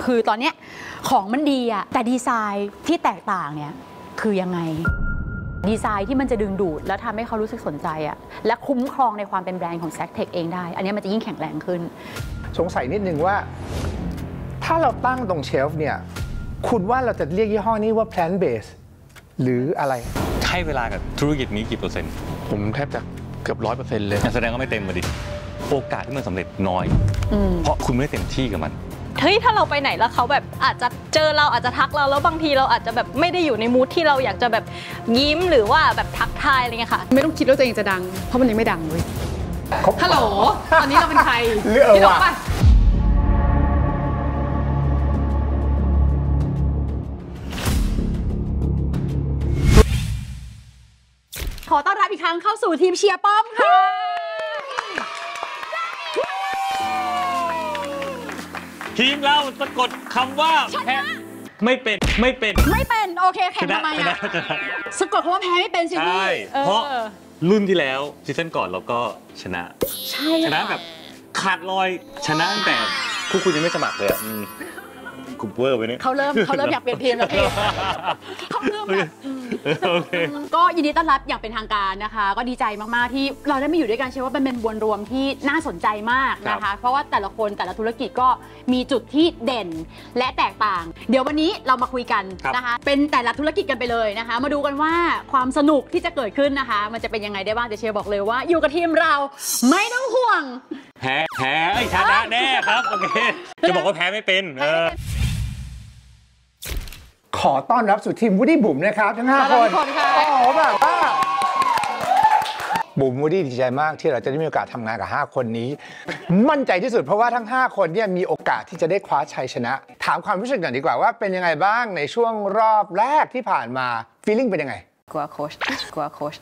คือตอนเนี้ยของมันดีอะแต่ดีไซน์ที่แตกต่างเนี่ยคือยังไงดีไซน์ที่มันจะดึงดูดแล้วทำให้เขารู้สึกสนใจอะและคุ้มครองในความเป็นแบรนด์ของ Zactec เองได้อันนี้มันจะยิ่งแข็งแรงขึ้นสงสัยนิดนึงว่าถ้าเราตั้งตรงเชลฟ์เนี่ยคุณว่าเราจะเรียกยี่ห้อนี้ว่า plant based หรืออะไรให้เวลากับธุรกิจนี้กี่เปอร์เซ็นต์ผมแทบจะเกือบ100%เลยแสดงว่าไม่เต็มมาดิโอกาสที่มันสำเร็จน้อยเพราะคุณไม่ได้เต็มที่กับมันเฮ้ยถ้าเราไปไหนแล้วเขาแบบอาจจะเจอเราอาจจะทักเราแล้วบางทีเราอาจจะแบบไม่ได้อยู่ในมูทที่เราอยากจะแบบยิ้มหรือว่าแบบทักทายอะไรเงี้ยค่ะไม่ต้องคิดว่าตัวเองจะดังเพราะมันยังไม่ดังเลยฮัลโหลตอนนี้เราเป็นใครพี่ดอกป่ะขอต้อนรับอีกครั้งเข้าสู่ทีมเชียร์ป้อมค่ะทีมเราสะกดคำว่าแพ้ไม่เป็นโอเคแข่งทำไมอ่ะสะกดคำว่าแพ้ไม่เป็นสิใช่เพราะรุ่นที่แล้วซีซั่นก่อนเราก็ชนะชนะแบบขาดลอยชนะตั้งแต่คุณยังไม่สมัครเลยอ่ะคุปเวอร์ไปเนี่ยเขาเริ่มอยากเปลี่ยนทีมแล้วพี่เขาเริ่มแบบก็ยินดีต้อนรับอย่างเป็นทางการนะคะก็ดีใจมากๆที่เราได้มาอยู่ด้วยกันเชื่อว่าเป็นมวลรวมที่น่าสนใจมากนะคะเพราะว่าแต่ละคนแต่ละธุรกิจก็มีจุดที่เด่นและแตกต่างเดี๋ยววันนี้เรามาคุยกันนะคะเป็นแต่ละธุรกิจกันไปเลยนะคะมาดูกันว่าความสนุกที่จะเกิดขึ้นนะคะมันจะเป็นยังไงได้บ้างเดี๋ยวเชียร์บอกเลยว่าอยู่กับทีมเราไม่ต้องห่วงแพ้ชนะแน่ครับโอเคจะบอกว่าแพ้ไม่เป็นขอต้อนรับสู่ทีมวูดดี้บุ๋มนะครับทั้ง5คนโอ้โหแบบว่าบุ๋มวูดดี้ดีใจมากที่เราจะได้มีโอกาสทำงานกับ5คนนี้มั่นใจที่สุดเพราะว่าทั้ง5คนเนี่ยมีโอกาสที่จะได้คว้าชัยชนะถามความรู้สึกหน่อยดีกว่าว่าเป็นยังไงบ้างในช่วงรอบแรกที่ผ่านมาฟีลลิ่งเป็นยังไงกลัวโค้ชกลัวโค้ช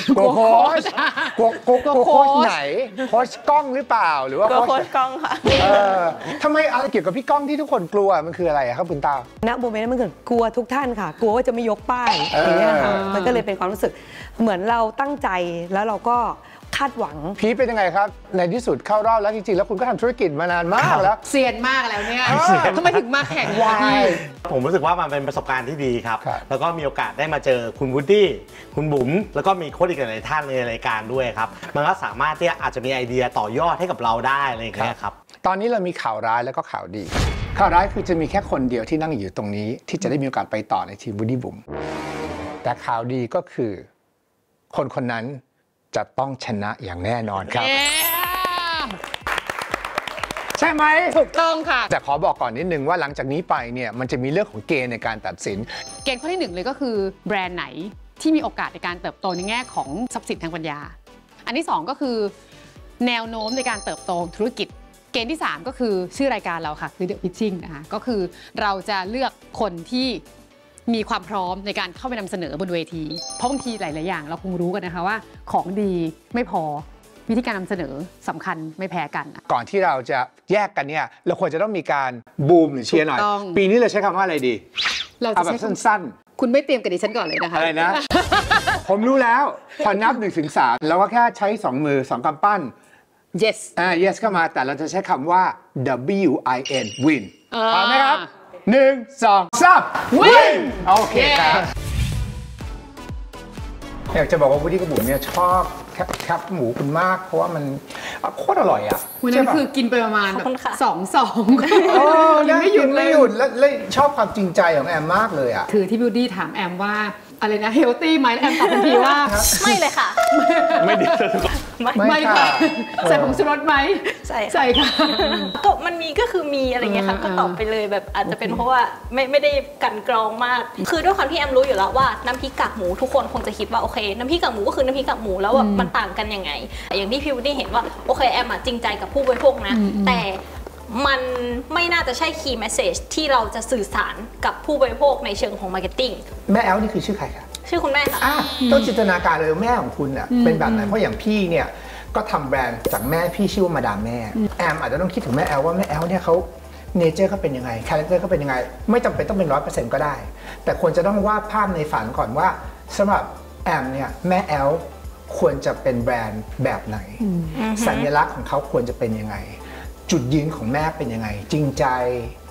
ไหนโค้ชกล้องหรือเปล่าหรือว่าโค้ชกล้องค่ะทำไมอะไรเกี่ยวกับพี่ก้องที่ทุกคนกลัวมันคืออะไรครับคุณตาณโมเมนต์นั้นมันเกิดกลัวทุกท่านค่ะกลัวว่าจะไม่ยกป้ายอย่างเงี้ยค่ะมันก็เลยเป็นความรู้สึกเหมือนเราตั้งใจแล้วเราก็คาดหวังพีทเป็นยังไงครับในที่สุดเข้ารอบแล้วจริงๆแล้วคุณก็ทำธุรกิจมานานมากแล้วเซียนมากแล้วเนี่ยทำไมถึงมาแข่งวายผมรู้สึกว่ามันเป็นประสบการณ์ที่ดีครับแล้วก็มีโอกาสได้มาเจอคุณวูดดี้คุณบุ๋มแล้วก็มีโค้ชอีกหลายท่านในรายการด้วยครับมันก็สามารถที่อาจจะมีไอเดียต่อยอดให้กับเราได้อะไรอย่างเงี้ยครับตอนนี้เรามีข่าวร้ายแล้วก็ข่าวดีข่าวร้ายคือจะมีแค่คนเดียวที่นั่งอยู่ตรงนี้ที่จะได้มีโอกาสไปต่อในทีมวูดดี้บุ๋มแต่ข่าวดีก็คือคนนั้นจะต้องชนะอย่างแน่นอนครับใช่ไหมถูกต้องค่ะแต่ขอบอกก่อนนิดนึงว่าหลังจากนี้ไปเนี่ยมันจะมีเรื่องของเกณฑ์ในการตัดสินเกณฑ์ข้อที่1เลยก็คือแบรนด์ไหนที่มีโอกาสในการเติบโตในแง่ของทรัพย์สินทางปัญญาอันที่2ก็คือแนวโน้มในการเติบโตธุรกิจเกณฑ์ที่3ก็คือชื่อรายการเราค่ะคือ The Pitching นะคะก็คือเราจะเลือกคนที่มีความพร้อมในการเข้าไปนำเสนอบนเวทีเพราะบางทีหลายๆอย่างเราคงรู้กันนะคะว่าของดีไม่พอวิธีการนำเสนอสำคัญไม่แพ้กันก่อนที่เราจะแยกกันเนี่ยเราควรจะต้องมีการบูมหรือเชียร์หน่อยปีนี้เราใช้คำว่าอะไรดีเราจะใช้สั้นๆคุณไม่เตรียมกับดิฉันก่อนเลยนะคะอะไรนะผมรู้แล้วพอนับ1 ถึง 3เราก็แค่ใช้2 มือ2 กำปั้น yes yes เข้ามาแต่เราจะใช้คำว่า WIN win พร้อมไหมครับ1 2 3 win โอเคครับอยากจะบอกว่าวูดดี้กับบุ๋มเนี่ยชอบแคปหมูคุณมากเพราะว่ามันโคตรอร่อยอ่ะวันนั้นคือกินไปประมาณแบบยังไม่หยุดและชอบความจริงใจของแอมมากเลยอ่ะคือที่วูดดี้ถามแอมว่าอะไรนะเฮลตี้ไหมแอมตอบทันทีว่าไม่เลยค่ะไม่ดีไม่ค่ะใส่ผงชูรสไหมใส่ค่ะก็มันมีก็คือมีอะไรเงี้ยค่ะก็ตอบไปเลยแบบอาจจะเป็นเพราะว่าไม่ได้กันกรองมากคือด้วยความที่แอมรู้อยู่แล้วว่าน้ำพริกกากหมูทุกคนคงจะคิดว่าโอเคน้ำพริกกากหมูก็คือน้ำพริกกากหมูแล้วว่ามันต่างกันยังไงอย่างที่พี่วูดดี้เห็นว่าโอเคแอมจริงใจกับผู้บริโภคนะแต่มันไม่น่าจะใช่ key message ที่เราจะสื่อสารกับผู้บริโภคในเชิงของ marketing แม่แอลนี่คือชื่อใครครับชื่อคุณแม่ค่ะต้องจินตนาการเลยแม่ของคุณเป็นแบบไหนเพราะอย่างพี่เนี่ยก็ทำแบรนด์จากแม่พี่ชื่อว่ามาดามแม่แอมอาจจะต้องคิดถึงแม่แอลว่าแม่แอลเนี่ยเขาเนเจอร์เขาเป็นยังไงคาแรคเตอร์เขาเป็นยังไงไม่จำเป็นต้องเป็น 100% ก็ได้แต่ควรจะต้องวาดภาพในฝันก่อนว่าสำหรับแอมเนี่ยแม่แอลควรจะเป็นแบรนด์แบบไหนสัญลักษณ์ของเขาควรจะเป็นยังไงจุดยืนของแม่เป็นยังไงจริงใจ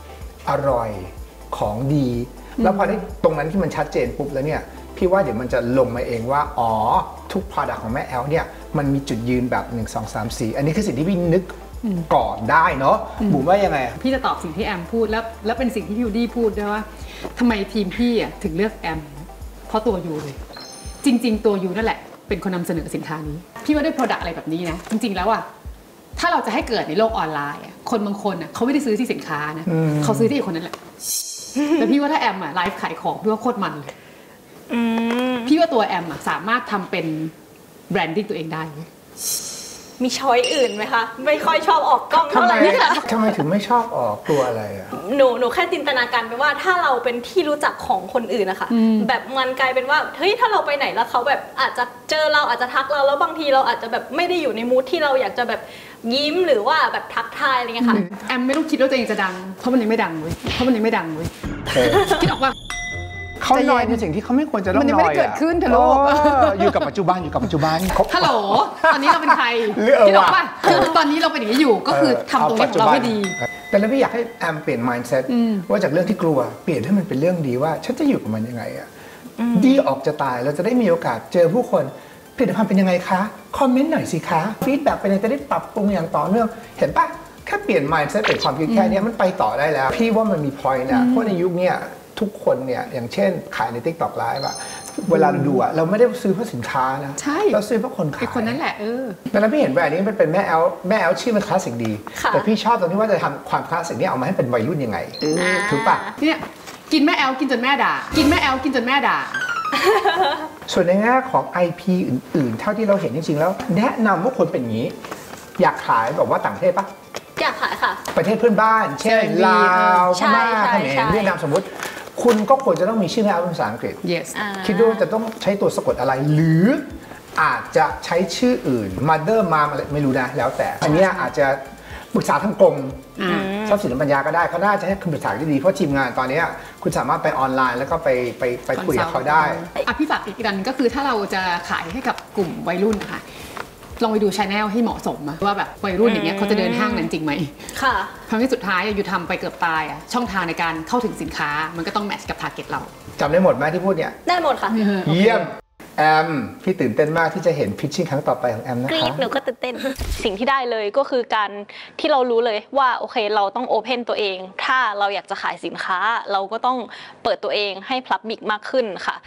อร่อยของดี แล้วพอได้ตรงนั้นที่มันชัดเจนปุ๊บแล้วเนี่ยพี่ว่าเดี๋ยวมันจะลงมาเองว่าอ๋อทุก product ของแม่แอลเนี่ยมันมีจุดยืนแบบ1 2 3 4อันนี้คือสิ่งที่พี่นึกก่อนได้เนาะบุ๋มว่ายังไงพี่จะตอบสิ่งที่แอมพูดแล้วเป็นสิ่งที่พี่วูดดี้พูดด้วยว่าทำไมทีมพี่ถึงเลือกแอมเพราะตัวยูเลยจริงๆตัวยูนั่นแหละเป็นคนนำเสนอสินค้านี้พี่ว่าด้วย product อะไรแบบนี้นะจริงๆแล้วถ้าเราจะให้เกิดในโลกออนไลน์คนบางคนเขาไม่ได้ซื้อที่สินค้านะเขาซื้อที่อีกคนนั้นแหละแต่พี่ว่าถ้าแอมไลฟ์ขายของพี่ว่าโคตรมันเลยพี่ว่าตัวแอมสามารถทำเป็นแบรนดิ้งตัวเองได้มีช้อยอื่นไหมคะไม่ค่อยชอบออกกล้องเท่าไหร่ค่ะทำไมถึงไม่ชอบออกตัวอะไรหนูแค่จินตนาการไปว่าถ้าเราเป็นที่รู้จักของคนอื่นนะคะแบบมันกลายเป็นว่าเฮ้ยถ้าเราไปไหนแล้วเขาแบบอาจจะเจอเราอาจจะทักเราแล้วบางทีเราอาจจะแบบไม่ได้อยู่ในมูดที่เราอยากจะแบบยิ้มหรือว่าแบบทักทายอะไรเงี้ยค่ะแอมไม่ต้องคิดว่าตัวเองจะดังเพราะมันยังไม่ดังเว้ยคิดออกว่าเขาหน่อยในสิ่งที่เขาไม่ควรจะต้องหน่อยมันยังไม่ได้เกิดขึ้นเถอะลูกอยู่กับปัจจุบันฮัลโหลตอนนี้เราเป็นใครคิดออกป่ะคือตอนนี้เราเป็นอย่างนี้อยู่ก็คือทำตรงนี้ของเราให้ดีแต่แล้วพี่อยากให้แอมเปลี่ยน mindset ว่าจากเรื่องที่กลัวเปลี่ยนให้มันเป็นเรื่องดีว่าฉันจะอยู่กับมันยังไงดีออกจะตายเราจะได้มีโอกาสเจอผู้คนผลิตภัณฑ์เป็นยังไงคะคอมเมนต์หน่อยสิคะฟีดแบ็กเป็นยังไงจะได้ปรับปรุงอย่างต่อเนื่องเห็นป่ะแค่เปลี่ยน mindset เปลี่ยนความคิดแค่นี้มันไปต่อได้แล้วพี่ว่ามันมี point นะเพราะในยุคนี้ทุกคนเนี่ยอย่างเช่นขายใน TikTok Live เวลาเราดูเราไม่ได้ซื้อเพื่อสินค้านะเราซื้อเพื่อคนขายคนนั้นแหละดังนั้นพี่เห็นแบรนด์นี้มันเป็นแม่แอลชื่อมันคลาสสิกดีแต่พี่ชอบตรงที่ว่าจะทำความคลาสสิกนี้ออกมาให้เป็นวัยรุ่นยังไงถูกปะเนี่ยกินแม่แอลกินจนแม่ด่ากินแม่แอลกินจนแม่ด่าส่วนในแง่ของ IP อื่นๆเท่าที่เราเห็นจริงๆแล้วแนะนำว่าคนเป็นอย่างนี้อยากขายแบบว่าต่างประเทศปะอยากขายค่ะประเทศเพื่อนบ้านเช่นลาวพม่าเขมรเวียดนามสมมติคุณก็ควรจะต้องมีชื่อแม่เป็นภาษาอังกฤษ yes คิดว่าจะต้องใช้ตัวสะกดอะไรหรืออาจจะใช้ชื่ออื่น mother mom อะไรไม่รู้นะแล้วแต่อันนี้อาจจะปรึกษาทางกรมทรัพย์สินปัญญาก็ได้เขาน่าจะให้คำปรึกษาที่ดีเพราะทีมงานตอนนี้คุณสามารถไปออนไลน์แล้วก็ไปคุยกับเขาได้พี่ฝากอีกอันก็คือถ้าเราจะขายให้กับกลุ่มวัยรุ่นค่ะลองไปดูชาแนลให้เหมาะสมว่าแบบวัยรุ่นอย่างเงี้ยเขาจะเดินห้างนั้นจริงไหมค่ะเพราะที่สุดท้ายอยู่ทำไปเกือบตายช่องทางในการเข้าถึงสินค้ามันก็ต้องแมทช์กับทาร์เก็ตเราจำได้หมดไหมที่พูดเนี่ยได้หมดค่ะเยี่ยมแอมพี่ตื่นเต้นมากที่จะเห็นพิชชิ่งครั้งต่อไปของแอมนะคะกรี๊ดหนูก็ตื่นเต้นสิ่งที่ได้เลยก็คือการที่เรารู้เลยว่าโอเคเราต้องโอเพนตัวเองถ้าเราอยากจะขายสินค้าเราก็ต้องเปิดตัวเองให้พับบิกมากขึ้นค่ะ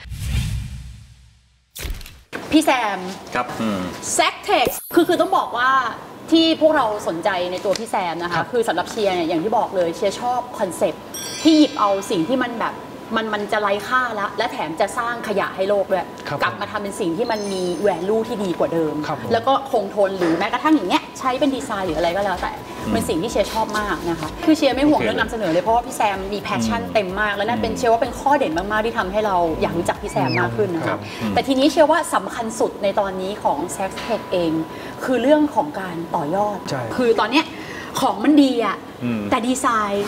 พี่แซมครับแซคเทคคือต้องบอกว่าที่พวกเราสนใจในตัวพี่แซมนะคะคือสำหรับเชียร์เนี่ยอย่างที่บอกเลยเชียร์ชอบคอนเซปต์ที่หยิบเอาสิ่งที่มันแบบมันจะไร้ค่าแล้วและแถมจะสร้างขยะให้โลกด้วยกลับมาทำเป็นสิ่งที่มันมีแวลูที่ดีกว่าเดิมแล้วก็คงทนหรือแม้กระทั่งอย่างเงี้ยใช้เป็นดีไซน์หรืออะไรก็แล้วแต่เป็นสิ่งที่เชียร์ชอบมากนะคะคือเชียร์ไม่ห่วงเรื่องนำเสนอเลยเพราะว่าพี่แซมมีแพชชั่นเต็มมากแล้วนั่นเป็นเชียร์ว่าเป็นข้อเด่นมากๆที่ทำให้เราอยากรู้จักพี่แซมมากขึ้นนะคะแต่ทีนี้เชียร์ว่าสำคัญสุดในตอนนี้ของ Sax Tech เองคือเรื่องของการต่อยอดคือตอนเนี้ยของมันดีอะแต่ดีไซน์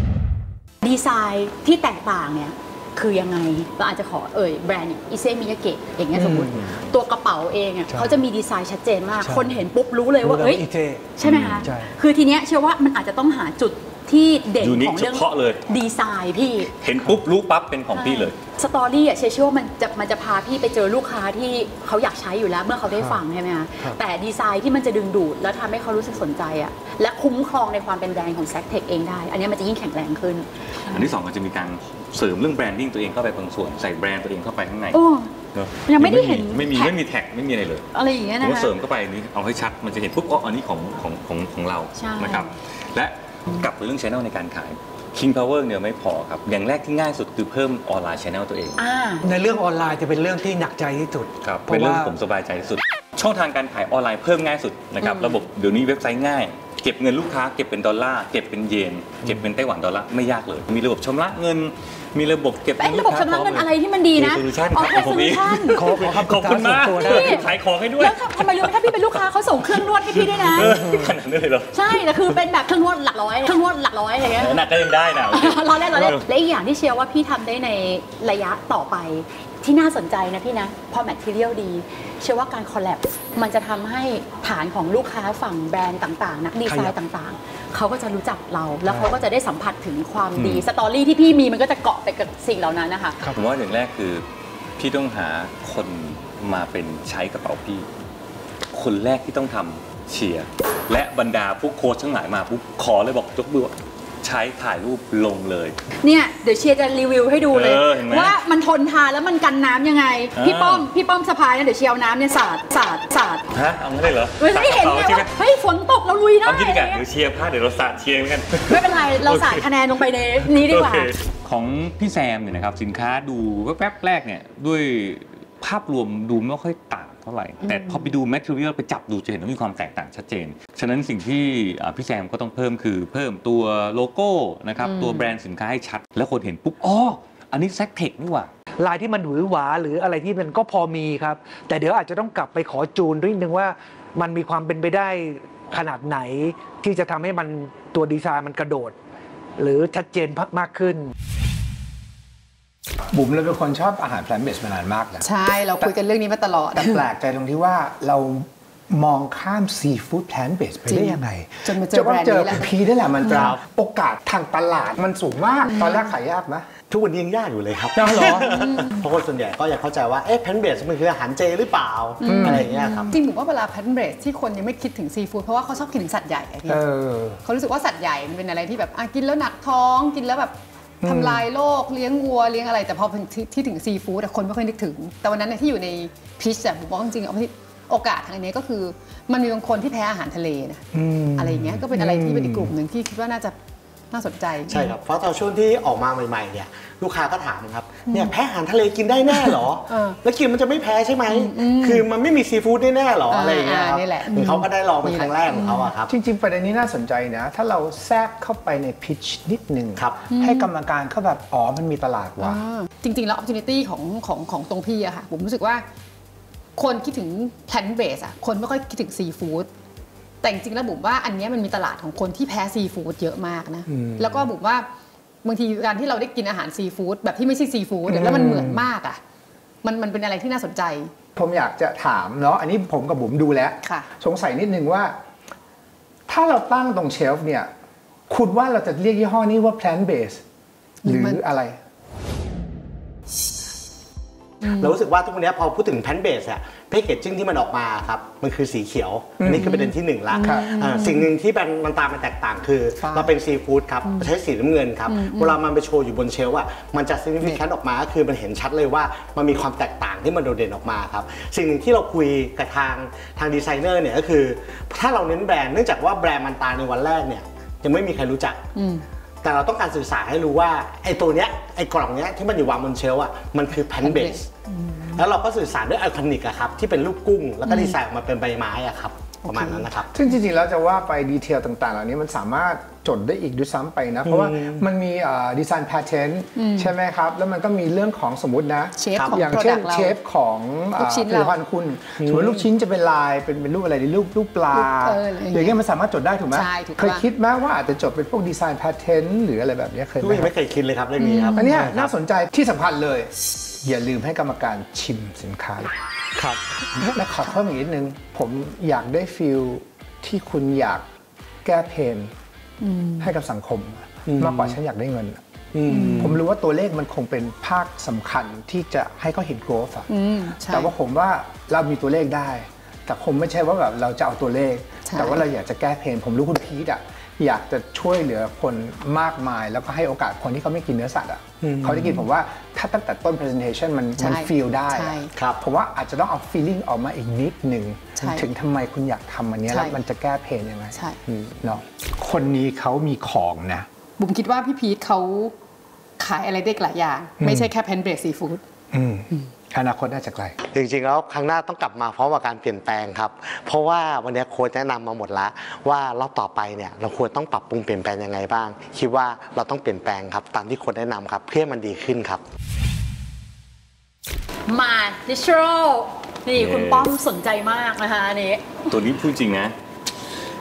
ที่แตกต่างเนี่ยคือยังไงเราอาจจะขอแบรนด์อย่างอิเซมิยาเกะอย่างเงี้ยสมมติตัวกระเป๋าเองเขาจะมีดีไซน์ชัดเจนมากคนเห็นปุ๊บรู้เลยว่าใช่ไหมคะคือทีเนี้ยเชื่อว่ามันอาจจะต้องหาจุดที่เด่นของเรื่องดีไซน์พี่เห็นปุ๊บรู้ปั๊บเป็นของพี่เลยสตอรี่เชื่อว่ามันจะพาพี่ไปเจอลูกค้าที่เขาอยากใช้อยู่แล้วเมื่อเขาได้ฟังใช่ไหมคะแต่ดีไซน์ที่มันจะดึงดูดแล้วทำให้เขารู้สึกสนใจและคุ้มครองในความเป็นแบรนด์ของ Sax Tech เองได้อันนี้มันจะยิ่งแข็งแรงขึ้นอันที่2ก็จะมีการเสริมเรื่องแบรนดิ้งตัวเองเข้าไปบางส่วนใส่แบรนด์ตัวเองเข้าไปข้างในยังไม่ได้เห็นไม่มีแท็กไม่มีอะไรเลยอะไรอย่างเงี้ยนะคะเสริมเข้าไปนี้เอาให้ชัดมันจะเห็นปุ๊บอันนี้ของเรานะครับและกลับไปเรื่อง channel ในการขาย King Power เนี่ยไม่พอครับอย่างแรกที่ง่ายสุดคือเพิ่มออนไลน์ channel ตัวเองในเรื่องออนไลน์จะเป็นเรื่องที่หนักใจที่สุดครับเป็นเรื่องผมสบายใจที่สุดช่องทางการขายออนไลน์เพิ่มง่ายสุดนะครับระบบเดี๋ยวนี้เว็บไซต์ง่ายเก็บเงินลูกค้าเก็บเป็นดอลลาร์เก็บเป็นเยนเก็บเป็นไต้หวันดอลลาร์ไม่ยากเลยมีระบบชำระเงินมีระบบเก็บเงินลูกค้าระบบชำระเงินอะไรที่มันดีนะโซลูชันครับผมเองขอบคุณมากขายของให้ด้วยแล้วทำไมรู้ไหมถ้าพี่เป็นลูกค้าเขาส่งเครื่องนวดให้พี่ด้วยนะขนาดนั้นเลยเหรอใช่แต่คือเป็นแบบเครื่องนวดหลักร้อยอะไรเงี้ยหนักก็ยังได้นะเราเล่นและอีกอย่างที่เชียร์ว่าพี่ทำได้ในระยะต่อไปที่น่าสนใจนะพี่นะพอ material ดีเชื่อว่าการคอลแลบมันจะทำให้ฐานของลูกค้าฝั่งแบรนด์ต่างๆนักดีไซน์ต่างๆเขาก็จะรู้จักเราแล้วเขาก็จะได้สัมผัสถึงความดีสตอรี่ที่พี่มีมันก็จะเกาะไปกับสิ่งเหล่านั้นนะคะผมว่าอย่างแรกคือพี่ต้องหาคนมาเป็นใช้กระเป๋าพี่คนแรกที่ต้องทำเชียร์และบรรดาพวกโค้ชทั้งหลายมาปุ๊บขอเลยบอกยกมือใช้ถ่ายรูปลงเลยเนี่ยเดี๋ยวเชียร์จะรีวิวให้ดูเลยว่ามันทนทานแล้วมันกันน้ำยังไงพี่ป้อมสะพายนะเดี๋ยวเชียร์เอาน้ำเนี่ยสาดฮะเอาไม่ได้เหรอไม่เห็นไงว่าเฮ้ยฝนตกเราลุยได้เอาคิดกันเดี๋ยวเชียร์พลาดเดี๋ยวเราสาดเชียร์กันไม่เป็นไรเราสาดคะแนนลงไปในนี้ดีกว่าของพี่แซมเนี่ยนะครับสินค้าดูแป๊บแรกเนี่ยด้วยภาพรวมดูไม่ค่อยต่างเท่าไหร่แต่พอไปดู material ไปจับดูจะเห็นว่ามีความแตกต่างชัดเจนฉะนั้นสิ่งที่พี่แซมก็ต้องเพิ่มคือเพิ่มตัวโลโก้นะครับตัวแบรนด์สินค้าให้ชัดแล้วคนเห็นปุ๊บอ๋ออันนี้แซคเทคนี่หว่าลายที่มันหวือหวาหรืออะไรที่มันก็พอมีครับแต่เดี๋ยวอาจจะต้องกลับไปขอจูนนิดนึงว่ามันมีความเป็นไปได้ขนาดไหนที่จะทำให้มันตัวดีไซน์มันกระโดดหรือชัดเจนมากขึ้นบุ๋มเราเป็นคนชอบอาหารแพลนเบสมานานมากนะใช่เราคุยกันเรื่องนี้มาตลอดแต่แปลกใจตรงที่ว่าเรามองข้ามซีฟู้ดแพลนเบสไปได้ยังไงจนมาเจอแบรนด์นี้แหละพีนี่แหละมันจะโอกาสทางตลาดมันสูงมากตอนแรกขายยากไหมทุกวันนี้ยังยากอยู่เลยครับเหรอเพราะคนส่วนใหญ่ก็อยากเข้าใจว่าแพลนเบสมันคืออาหารเจหรือเปล่าอะไรอย่างเงี้ยครับจริงผมว่าเวลาแพลนเบสที่คนยังไม่คิดถึงซีฟู้ดเพราะว่าเขาชอบกินถึงสัตว์ใหญ่พี่เขารู้สึกว่าสัตว์ใหญ่มันเป็นอะไรที่แบบกินแล้วหนักท้องกินแล้วแบบทำลายโลกเลี้ยงวัวเลี้ยงอะไรแต่พอที่ถึงซีฟู้ดคนไม่ค่อยนึกถึงแต่วันนั้นที่อยู่ในพิชผมบอกจริงๆโอกาสทางนี้ก็คือมันมีบางคนที่แพ้อาหารทะเลนะอะไรอย่างเงี้ยก็เป็นอะไรที่เป็นอีกกลุ่มหนึ่งที่คิดว่าน่าสนใจใช่ครับเพราะตอนช่วงที่ออกมาใหม่ๆเนี่ยลูกค้าก็ถามครับเนี่ยแพ้อาหารทะเลกินได้แน่หรอแล้วกินมันจะไม่แพ้ใช่ไหมคือมันไม่มีซีฟู้ดแน่หรออะไรอย่างเงี้ยครับเขาก็ได้ลองเป็นครั้งแรกของเขาอะครับจริงๆประเด็นนี้น่าสนใจนะถ้าเราแทรกเข้าไปในพิชนิดนึงให้กรรมการเขาแบบอ๋อมันมีตลาดว่ะจริงๆแล้ว opportunity ของตรงพี่อะค่ะผมรู้สึกว่าคนคิดถึง plant base อะคนไม่ค่อยคิดถึงซีฟู้ดแต่จริงๆแล้วบุ๋มว่าอันนี้มันมีตลาดของคนที่แพ้ซีฟู้ดเยอะมากนะแล้วก็บุ๋มว่าบางทีการที่เราได้กินอาหารซีฟู้ดแบบที่ไม่ใช่ซีฟู้ดแล้วมันเหมือนมากอ่ะมันเป็นอะไรที่น่าสนใจผมอยากจะถามเนาะอันนี้ผมกับบุ๋มดูแล้วสงสัยนิดนึงว่าถ้าเราตั้งตรงเชลฟ์เนี่ยคุณว่าเราจะเรียกยี่ห้อนี้ว่า plant base หรืออะไรเรารู้สึกว่าทุกวันนี้พอพูดถึงแพนเบสอะแพคเกจจิ้งที่มันออกมาครับมันคือสีเขียวอันนี้คือประเด็นที่1ละสิ่งหนึ่งที่มันตามมันแตกต่างคือเราเป็นซีฟู้ดครับใช้สีน้ำเงินครับเวลามันไปโชว์อยู่บนเชลฟ์อะมันจะซิกนิฟิแคนต์ออกมาก็คือมันเห็นชัดเลยว่ามันมีความแตกต่างที่มันโดดเด่นออกมาครับสิ่งหนึ่งที่เราคุยกับทางดีไซเนอร์เนี่ยก็คือถ้าเราเน้นแบรนด์เนื่องจากว่าแบรนด์มันตาในวันแรกเนี่ยยังไม่มีใครรู้จักแต่เราต้องการสื่อสารให้รู้ว่าไอ้ตัวเนี้ยไอ้กล่องเนี้ยที่มันอยู่วางบนเชลฟ์อ่ะมันคือแพนเบสแล้วเราก็สื่อสารด้วยไอคอนิกอะครับที่เป็นรูปกุ้งแล้วก็ดีไซน์ออกมาเป็นใบไม้อะครับประมาณนั้นนะครับซึ่งจริงๆแล้วจะว่าไปดีเทลต่างๆเหล่านี้มันสามารถจดได้อีกด้วยซ้ำไปนะเพราะว่ามันมีดีไซน์แพทเทิร์นใช่ไหมครับแล้วมันก็มีเรื่องของสมมตินะอย่างเช่นเชฟของผลิตภัณฑ์คุณสมมติลูกชิ้นจะเป็นลายเป็นรูปอะไรรูปปลาอย่างเงี้ยมันสามารถจดได้ถูกไหมเคยคิดไหมว่าอาจจะจดเป็นพวกดีไซน์แพทเทิร์นหรืออะไรแบบนี้เคยไหมไม่เคยคิดเลยครับเรื่องนี้ครับอันนี้น่าสนใจที่สำคัญเลยอย่าลืมให้กรรมการชิมสินค้าครับและขอเพิ่มอีกนิดนึงผมอยากได้ฟีลที่คุณอยากแก้เพนให้กับสังคมมากกว่าฉันอยากได้เงินผมรู้ว่าตัวเลขมันคงเป็นภาคสำคัญที่จะให้เขาเห็น growth แต่ว่าผมว่าเรามีตัวเลขได้แต่ผมไม่ใช่ว่าแบบเราจะเอาตัวเลขแต่ว่าเราอยากจะแก้เพนผมรู้คุณพีทอยากจะช่วยเหลือคนมากมายแล้วก็ให้โอกาสคนที่เขาไม่กินเนื้อสัตว์เขาได้กินผมว่าถ้าตั้งแต่ต้น presentation มัน feel ได้ผมว่าอาจจะต้องเอา feeling ออกมาอีกนิดหนึ่งถึงทำไมคุณอยากทำอันนี้แล้วมันจะแก้เพนยังไงเนาะคนนี้เขามีของนะบุ๋มคิดว่าพี่พีทเขาขายอะไรได้หลายอย่างไม่ใช่แค่แพนเบสซีฟู้ดอนาคตน่าจะไกลจริงๆแล้วครั้งหน้าต้องกลับมาพร้อมกับการเปลี่ยนแปลงครับเพราะว่าวันนี้โค้ชแนะนำมาหมดแล้วว่ารอบต่อไปเนี่ยเราควรต้องปรับปรุงเปลี่ยนแปลงยังไงบ้างคิดว่าเราต้องเปลี่ยนแปลงครับตามที่โค้ชแนะนำครับเพื่อมันดีขึ้นครับมาดิชโรนี่คุณป้อมสนใจมากนะคะอันนี้ตัวนี้พูดจริงนะ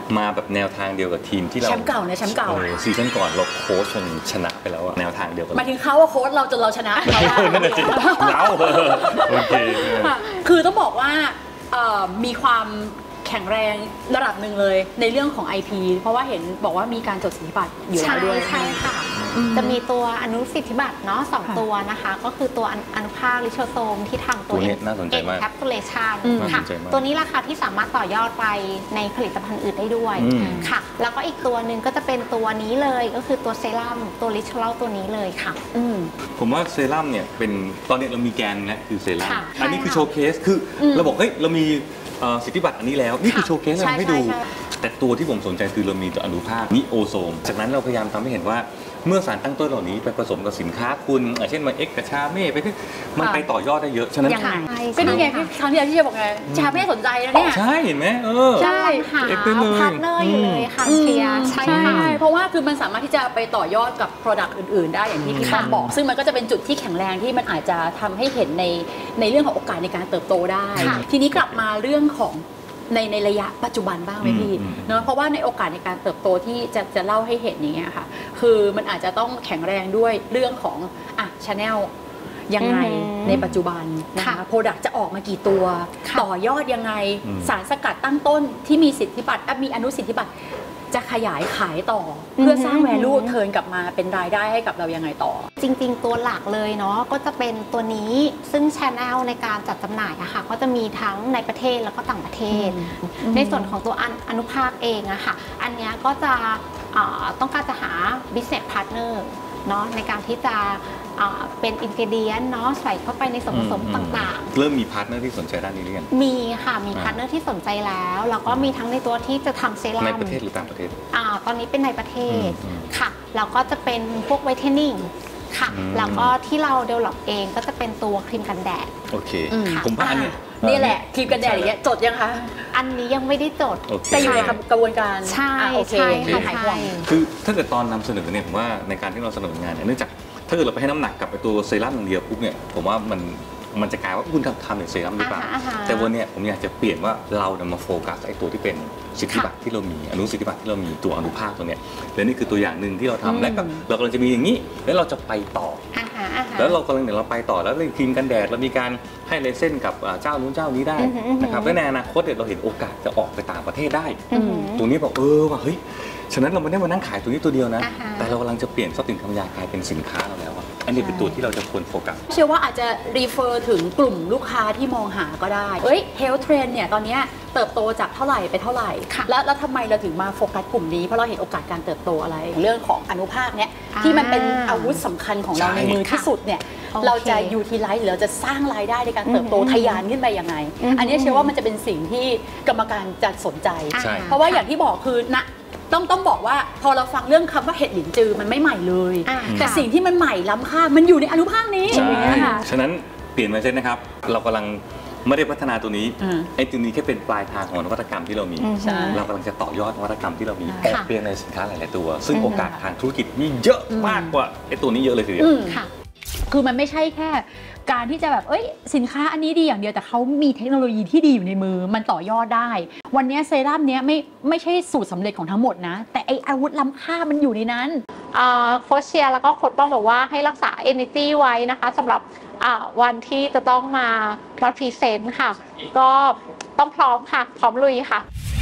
มาแบบแนวทางเดียวกับทีมที่เราแชมป์เก่านะแชมป์เก่าซีซั่นก่อนเราโค้ชจนชนะไปแล้วอะแนวทางเดียวกันหมายถึงเขาว่าโค้ชเราจนเราชนะเขาว่านั่นแหละจริงเราโอเคคือต้องบอกว่ามีความแข็งแรงระดับหนึ่งเลยในเรื่องของ IP เพราะว่าเห็นบอกว่ามีการจดสิทธิบัตรอยู่แล้วด้วยใช่ค่ะ จะมีตัวอนุสิทธิบัตรเนาะ2ตัวนะคะ ก็คือตัวอนุภาคลิโชโซมที่ทำตัวนี้น่าสนใจมาก encapsulation น่าค่ะสนใจมากตัวนี้ราคาที่สามารถต่อยอดไปในผลิตภัณฑ์อื่นได้ด้วยค่ะ แล้วก็อีกตัวหนึ่งก็จะเป็นตัวนี้เลยก็คือตัวเซรั่มตัวลิโชโลตัวนี้เลยค่ะผมว่าเซรั่มเนี่ยเป็นตอนนี้เรามีแกนนะคือเซรั่มค่ะอันนี้คือโชว์เคสคือเราบอกเฮ้ยเรามีสิทธิบัตรอันนี้แล้วนี่คือโชว์เคสเราให้ดู แต่ตัวที่ผมสนใจคือเรามีตัวอนุภาคนิโอโซมจากนั้นเราพยายามทำให้เห็นว่าเมื่อสารตั้งต้นเหล่านี้ไปผสมกับสินค้าคุณเช่นมาเอ็กกับชาเม่ไปมันไปต่อยอดได้เยอะฉะนั้นยังไงก็นี่ไงครั้งที่แล้วที่จะบอกไงชาไม่สนใจแล้วเนี่ยใช่เห็นไหมใช่หาเอ็กซ์ได้เลยพาร์ทเนอร์อยู่เลยค่ะเชียร์ใช่ค่ะเพราะว่าคือมันสามารถที่จะไปต่อยอดกับ Product อื่นๆ ได้อย่างที่พี่ป้อมบอก ซึ่งมันก็จะเป็นจุดที่แข็งแรงที่มันอาจจะทำให้เห็นในเรื่องของโอกาสในการเติบโตได้ ทีนี้กลับมาเรื่องของในระยะปัจจุบันบ้างไหมพี่เนาะเพราะว่าในโอกาสในการเติบโตที่จะเล่าให้เห็นอย่างเงี้ยค่ะคือมันอาจจะต้องแข็งแรงด้วยเรื่องของchannel ยังไงในปัจจุบันนะคะโปรดักต์จะออกมากี่ตัวต่อยอดยังไงสารสกัดตั้งต้นที่มีสิทธิบัตรมีอนุสิทธิบัตรจะขยายขายต่อเพื่อสร้าง value เทิร์นกลับมาเป็นรายได้ให้กับเรายังไงต่อจริงๆตัวหลักเลยเนาะก็จะเป็นตัวนี้ซึ่ง channel ในการจัดจำหน่ายอะค่ะก็จะมีทั้งในประเทศแล้วก็ต่างประเทศในส่วนของตัวอนุภาคเองอะค่ะอันเนี้ยก็จะต้องการจะหา business partner เนาะในการที่จะเป็นอินกิเดียนเนาะใส่เข้าไปในส่วนผสมต่างๆเริ่มมีพาร์ทเนอร์ที่สนใจด้านนี้หรือยังมีค่ะมีพาร์ทเนอร์ที่สนใจแล้วก็มีทั้งในตัวที่จะทำเซรั่มในประเทศหรือต่างประเทศตอนนี้เป็นในประเทศค่ะแล้วก็จะเป็นพวกไวท์เทนนิ่งค่ะแล้วก็ที่เราเดเวลลอปเองก็จะเป็นตัวครีมกันแดดโอเคผมว่าอันนี้นี่แหละครีมกันแดดอย่างเงี้ยจดยังคะอันนี้ยังไม่ได้จดแต่อยู่ในกระบวนการใช่ใช่ค่ะหายห่วงคือถ้าเกิดตอนนำเสนอเนี่ยผมว่าในการที่เราเสนองานเนื่องจากถ้าเกิดเราไปให้น้ำหนักกับตัวเซรั่มอย่างเดียวปุ๊บเนี่ยผมว่ามันจะกลายว่าคุณทำอย่างเซรั่มหรือเปล่าแต่วันนี้ผมอยากจะเปลี่ยนว่าเราเนี่ยมาโฟกัสไอ้ตัวที่เป็นสิทธิบัตรที่เรามีอนุสิทธิบัตรที่เรามีตัวอนุภาคตัวเนี้ยและนี่คือตัวอย่างหนึ่งที่เราทำและเรากำลังจะมีอย่างนี้แล้วเราจะไปต่อแล้วเรากำลังเราไปต่อแล้วเรื่องครีมกันแดดเรามีการให้เลเซ่นกับเจ้านู้นเจ้านี้ได้นะครับและในอนาคตเราเห็นโอกาสจะออกไปต่างประเทศได้ตรงนี้บอกว่าเฮ้ยฉะนั้นเราไม่ได้มานั่งขายตัวนี้ตัวเดียวนะแต่เรากำลังจะเปลี่ยนทรัพย์สินทางปัญญากลายเป็นสินค้าเราแล้วอันนี้เป็นตัวที่เราจะควรโฟกัสเชื่อว่าอาจจะรีเฟอร์ถึงกลุ่มลูกค้าที่มองหาก็ได้เฮลท์เทรนเนี่ยตอนนี้เติบโตจากเท่าไหร่ไปเท่าไหร่แล้วทำไมเราถึงมาโฟกัสกลุ่มนี้เพราะเราเห็นโอกาสการเติบโตอะไรเรื่องของอนุภาคเนี่ยที่มันเป็นอาวุธสำคัญของเราในมือที่สุดเนี่ยเราจะยูทิลไลซ์หรือเราจะสร้างรายได้ในการเติบโตทะยานขึ้นไปยังไงอันนี้เชื่อว่ามันจะเป็นสิ่งที่กรรมการจะสนใจเพราะว่าอย่างที่บอกคือต้องบอกว่าพอเราฟังเรื่องคำว่าเห็ดหลินจือมันไม่ใหม่เลยแต่สิ่งที่มันใหม่ล้ำค่ามันอยู่ในอนุภาคนี้ฉะนั้นเปลี่ยนมาเช่นนะครับเรากำลังไม่ได้พัฒนาตัวนี้ไอ้ตัวนี้แค่เป็นปลายทางของนวัตกรรมที่เรามีเรากำลังจะต่อยอดนวัตกรรมที่เรามีออกเปลี่ยนในสินค้าหลายๆตัวซึ่งโอกาสทางธุรกิจมีเยอะมากกว่าไอ้ตัวนี้เยอะเลยทีเดียวคือมันไม่ใช่แค่การที่จะแบบสินค้าอันนี้ดีอย่างเดียวแต่เขามีเทคโนโลยีที่ดีอยู่ในมือมันต่อยอดได้วันนี้เซรั่มเนี้ยไม่ใช่สูตรสำเร็จของทั้งหมดนะแต่ไออาวุธล้ำค่ามันอยู่ในนั้นโค้ชเชียร์แล้วก็โค้ชป้องบอกว่าให้รักษา energy ไว้นะคะสำหรับวันที่จะต้องมาพรีเซนต์ค่ะก็ต้องพร้อมค่ะพร้อมลุยค่ะ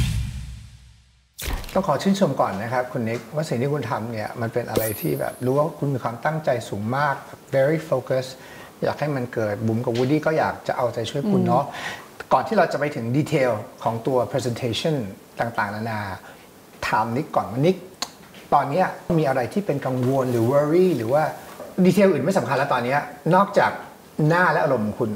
ต้องขอชื่นชมก่อนนะครับคุณนิกว่าสิ่งที่คุณทำเนี่ยมันเป็นอะไรที่แบบรู้ว่าคุณมีความตั้งใจสูงมาก very focus อยากให้มันเกิดบุ๋มกับวูดดี้ก็อยากจะเอาใจช่วยคุณเนาะก่อนที่เราจะไปถึงดีเทลของตัว presentation ต่างๆนานาถามนิกก่อนว่านิกตอนนี้มีอะไรที่เป็นกังวลหรือ worry หรือว่าดีเทลอื่นไม่สำคัญแล้วตอนนี้นอกจากหน้าและอารมณ์ของคุณ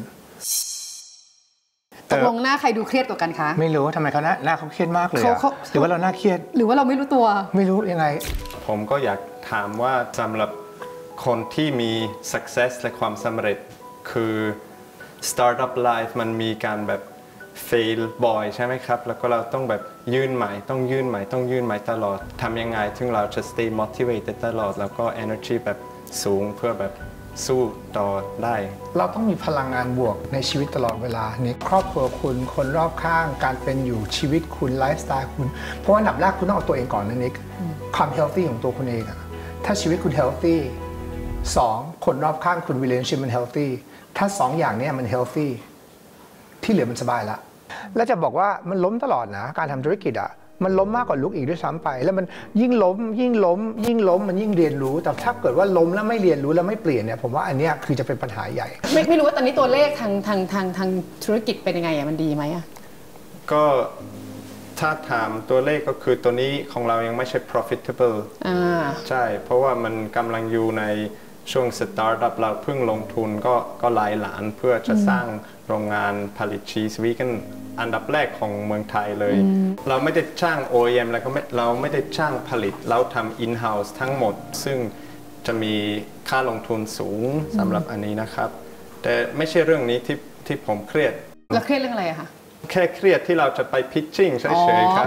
ตกลงหน้าใครดูเครียดกว่ากันคะไม่รู้ทำไมเขาหน้าเขาเครียดมากเลยหรือว่าเราหน้าเครียดหรือว่าเราไม่รู้ตัวไม่รู้ยังไงผมก็อยากถามว่าสำหรับคนที่มี success และความสำเร็จคือ startup life มันมีการแบบ fail บ่อยใช่ไหมครับแล้วก็เราต้องแบบยื่นใหม่ต้องยื่นใหม่ต้องยื่นใหม่ตลอดทำยังไงถึงเราจะ stay motivated ตลอดแล้วก็ energy แบบสูงเพื่อแบบสู้ต่อได้เราต้องมีพลังงานบวกในชีวิตตลอดเวลาในครอบครัวคุณคนรอบข้างการเป็นอยู่ชีวิตคุณไลฟ์สไตล์คุณเพราะว่าอันดับแรกคุณต้องเอาตัวเองก่อนนะนิกความเฮลตี้ของตัวคุณเองอะถ้าชีวิตคุณเฮลตี้2คนรอบข้างคุณ relationship มันเฮลตี้ถ้า2อย่างนี้มันเฮลตี้ที่เหลือมันสบายละแล้วจะบอกว่ามันล้มตลอดนะการทำธุรกิจอะมันล้มมากกว่าลุกอีกด้วยซ้ำไปแล้วมันยิ่งล้มมันยิ่งเรียนรู้แต่ถ้าเกิดว่าล้มแล้วไม่เรียนรู้แล้วไม่เปลี่ยนเนี่ยผมว่าอันเนี้ยคือจะเป็นปัญหาใหญ่ไม่รู้ว่าตอนนี้ตัวเลขทางธุรกิจเป็นยังไงมันดีไหมก็ถ้าถามตัวเลขก็คือตัวนี้ของเรายังไม่ใช่ profitable ใช่เพราะว่ามันกำลังอยู่ในช่วง startup เราเพิ่งลงทุนก็หลายล้านเพื่อจะสร้างโรงงานผลิตชีสวีแกนอันดับแรกของเมืองไทยเลยเราไม่ได้จ้าง OEM แล้วก็เราไม่ได้จ้างผลิตเราทำ in-house ทั้งหมดซึ่งจะมีค่าลงทุนสูงสำหรับอันนี้นะครับแต่ไม่ใช่เรื่องนี้ที่ผมเครียดแล้วเครียดเรื่องอะไรอะคะแค่เครียดที่เราจะไป pitching เฉยๆครับ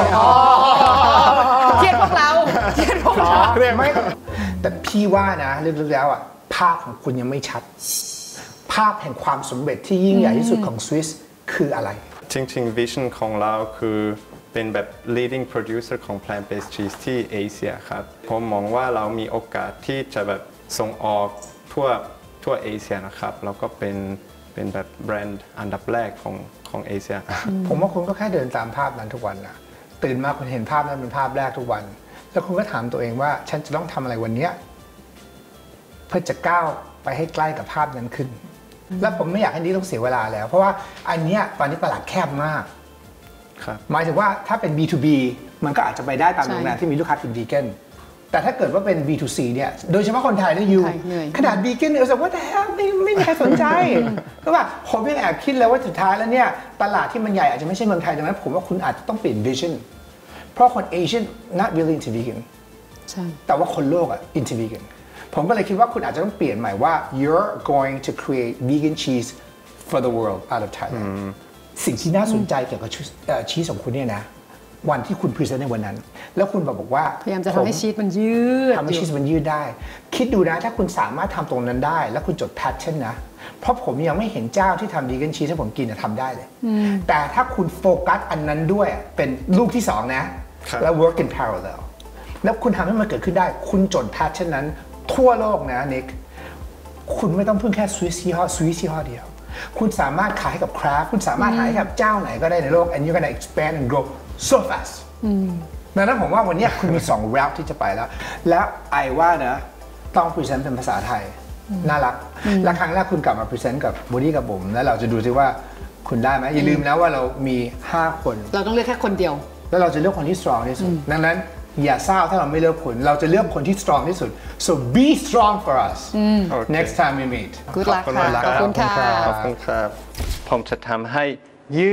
เครียดพวกเราเครียดไหมแต่พี่ว่านะลึกๆแล้วอะภาพของคุณยังไม่ชัดภาพแห่งความสำเร็จที่ยิ่งใหญ่ที่สุดของสวิสคืออะไรจริงๆ vision ของเราคือเป็นแบบ leading producer ของ plant-based cheese ที่เอเชียครับผมมองว่าเรามีโอกาสที่จะแบบส่งออกทั่วเอเชียนะครับแล้วก็เป็นแบบแบรนด์อันดับแรกของเอเชียผมว่าคุณก็แค่เดินตามภาพนั้นทุกวันนะตื่นมาคุณเห็นภาพนั้นเป็นภาพแรกทุกวันแล้วคุณก็ถามตัวเองว่าฉันจะต้องทำอะไรวันนี้เพื่อจะก้าวไปให้ใกล้กับภาพนั้นขึ้นและผมไม่อยากให้นี้ต้องเสียเวลาแล้วเพราะว่าอันนี้ตอนนี้ตลาดแคบมากหมายถึงว่าถ้าเป็น B2B มันก็อาจจะไปได้ตามโรงแรมที่มีลูกค้าเป็นวีแกนแต่ถ้าเกิดว่าเป็น B2C เนี่ยโดยเฉพาะคนไทยนะยูขนาดวีแกนเนี่ยรู้สึกว่าแต่ไม่มีใครสนใจเพราะว่าผมยังแอบคิดเลยว่าสุดท้ายแล้วเนี่ยตลาดที่มันใหญ่อาจจะไม่ใช่เมืองไทยดังนั้นผมว่าคุณอาจจะต้องเปลี่ยน vision เพราะคนเอเชีย not really into vegan แต่ว่าคนโลกอะ into veganผมก็เลยคิดว่าคุณอาจจะต้องเปลี่ยนใหม่ว่า you're going to create vegan cheese for the world out of Thailand สิ่งที่น่าสนใจเกี่ยวกับชีสของคุณเนี่ยนะวันที่คุณพรีเซนต์ในวันนั้นแล้วคุณบอกว่าพยายามจะทำให้ชีสมันยืดทำให้ชีสมันยืดได้คิดดูนะถ้าคุณสามารถทำตรงนั้นได้แล้วคุณจดแพทเทิร์นนะเพราะผมยังไม่เห็นเจ้าที่ทำวีแกนชีสให้ผมกินทำได้เลยแต่ถ้าคุณโฟกัสอันนั้นด้วยเป็นลูกที่2นะแล้ว work in parallel แล้วคุณทำให้มันเกิดขึ้นได้คุณจดแพทเทิร์นนั้นทั่วโลกนะนิกคุณไม่ต้องพึ่งแค่สวิสยี่ห้อเดียวคุณสามารถขายให้กับคราฟคุณสามารถขายให้กับเจ้าไหนก็ได้ในโลก and you're gonna expand and grow so fast ดังนั้นผมว่าวันนี้คุณมี2 route ที่จะไปแล้วไอว่านะต้องพรีเซนต์เป็นภาษาไทยน่ารักและครั้งแรกคุณกลับมาพรีเซนต์กับบูดี้กับผมแล้วเราจะดูซิว่าคุณได้ไหมอย่าลืมนะว่าเรามี5คนเราต้องเลือกแค่คนเดียวแล้วเราจะเลือกคนที่ strong ที่สุดดังนั้นอย่าเศร้าถ้าเราไม่เลือกคุณเราจะเลือกคนที่ strong ที่สุด so be strong for us next time we meet good luck ค่ะขอบคุณค่ะขอบคุณครับผมจะทำให้ยื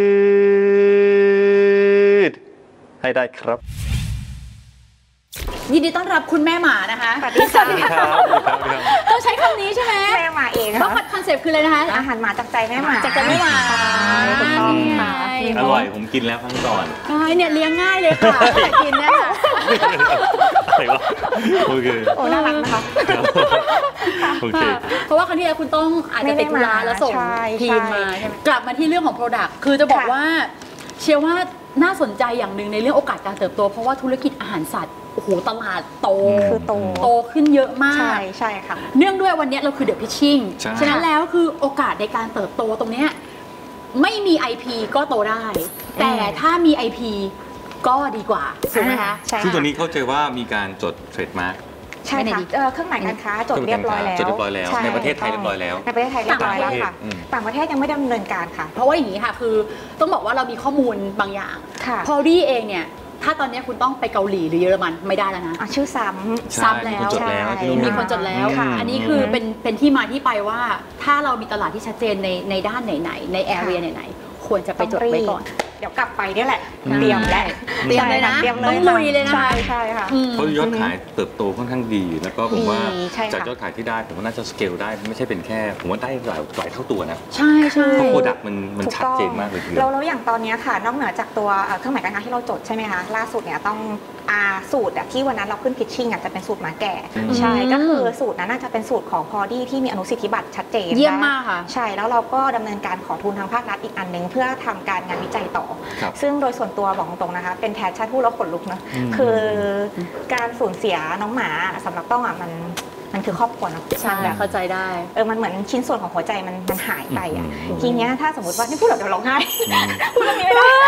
ดให้ได้ครับยินดีต้อนรับคุณแม่หมานะคะสวัสดีค่ะต้องใช้คำนี้ใช่ไหมแม่หมาเองต้องคอนเซ็ปต์คืออะไรนะคะอาหารหมาจากใจแม่หมาจากใจแม่หมาถูกต้องค่ะอร่อยผมกินแล้วครั้งก่อนใช่เนี่ยเลี้ยงง่ายเลยค่ะอยากกินเนี่ยค่ะอะไรวะโอเคโอ้น่ารักนะคะโอเคเพราะว่าครั้งที่แล้วคุณต้องอาจจะติดธุระแล้วส่งทีมมาใช่ไหมกลับมาที่เรื่องของ Product คือจะบอกว่าเชื่อว่าน่าสนใจอย่างหนึ่งในเรื่องโอกาสการเติบโตเพราะว่าธุรกิจอาหารสัตว์โอ้โหตลาดโตขึ้นเยอะมากใช่ค่ะเนื่องด้วยวันนี้เราคือเดอะพิชชิ่งฉะนั้นแล้วคือโอกาสในการเติบโตตรงนี้ไม่มี IP ก็โตได้แต่ถ้ามี IP ก็ดีกว่าถูกไหมคะซึ่งตัวนี้เข้าใจว่ามีการจดเทรดมาร์คใช่ค่ะเครื่องหมายการค้าจดเรียบร้อยแล้วในประเทศไทยเรียบร้อยแล้วในประเทศไทยเรียบร้อยแล้วค่ะต่างประเทศยังไม่ดำเนินการค่ะเพราะว่าอย่างนี้ค่ะคือต้องบอกว่าเรามีข้อมูลบางอย่างพอลี่เองเนี่ยถ้าตอนนี้คุณต้องไปเกาหลีหรือเยอรมันไม่ได้แล้วนะชื่อซ้ำแล้วมีคนจดแล้วอันนี้คือเป็นที่มาที่ไปว่าถ้าเรามีตลาดที่ชัดเจนในด้านไหนๆในแอเรียไหนๆควรจะไปจดไว้ก่อนเดี๋ยวกลับไปนี่แหละเตรียมเลยนะต้องลุยเลยนะใช่ค่ะเพราะยอดขายเติบโตค่อนข้างดีแล้วก็ผมว่าจากยอดขายที่ได้ผมว่าน่าจะสเกลได้ไม่ใช่เป็นแค่ผมว่าได้หลายเท่าตัวนะใช่เพราะโปรดักต์มันชัดเจนมากเลยทีเดียวแล้วอย่างตอนนี้ค่ะนอกเหนือจากตัวเครื่องหมายการค้าที่เราจดใช่ไหมคะล่าสุดเนี่ยต้องสูตรที่วันนั้นเราขึ้นพิชชิ่งจะเป็นสูตรหมาแก่ใช่ก็คือสูตรนั้นน่าจะเป็นสูตรของพอดี้ที่มีอนุสิทธิบัตรชัดเจนเยี่ยมมากค่ะใช่แล้วเราก็ดำเนินการขอทุนทางภาครัฐอีกอันนึงเพื่อทำการงานวิจัยต่อซึ่งโดยส่วนตัวบอกตรงๆนะคะเป็นแพชชั่นพูดแล้วขนลุกนะคือการสูญเสียน้องหมาสำหรับต้องมันคือครอบครัวเนาะใช่เข้าใจได้มันเหมือนชิ้นส่วนของหัวใจมันหายไปทีเนี้ยถ้าสมมติว่าที่พูดแบบเดี๋ยวร้องไห้พูดเรื่องนี้ไม่ได้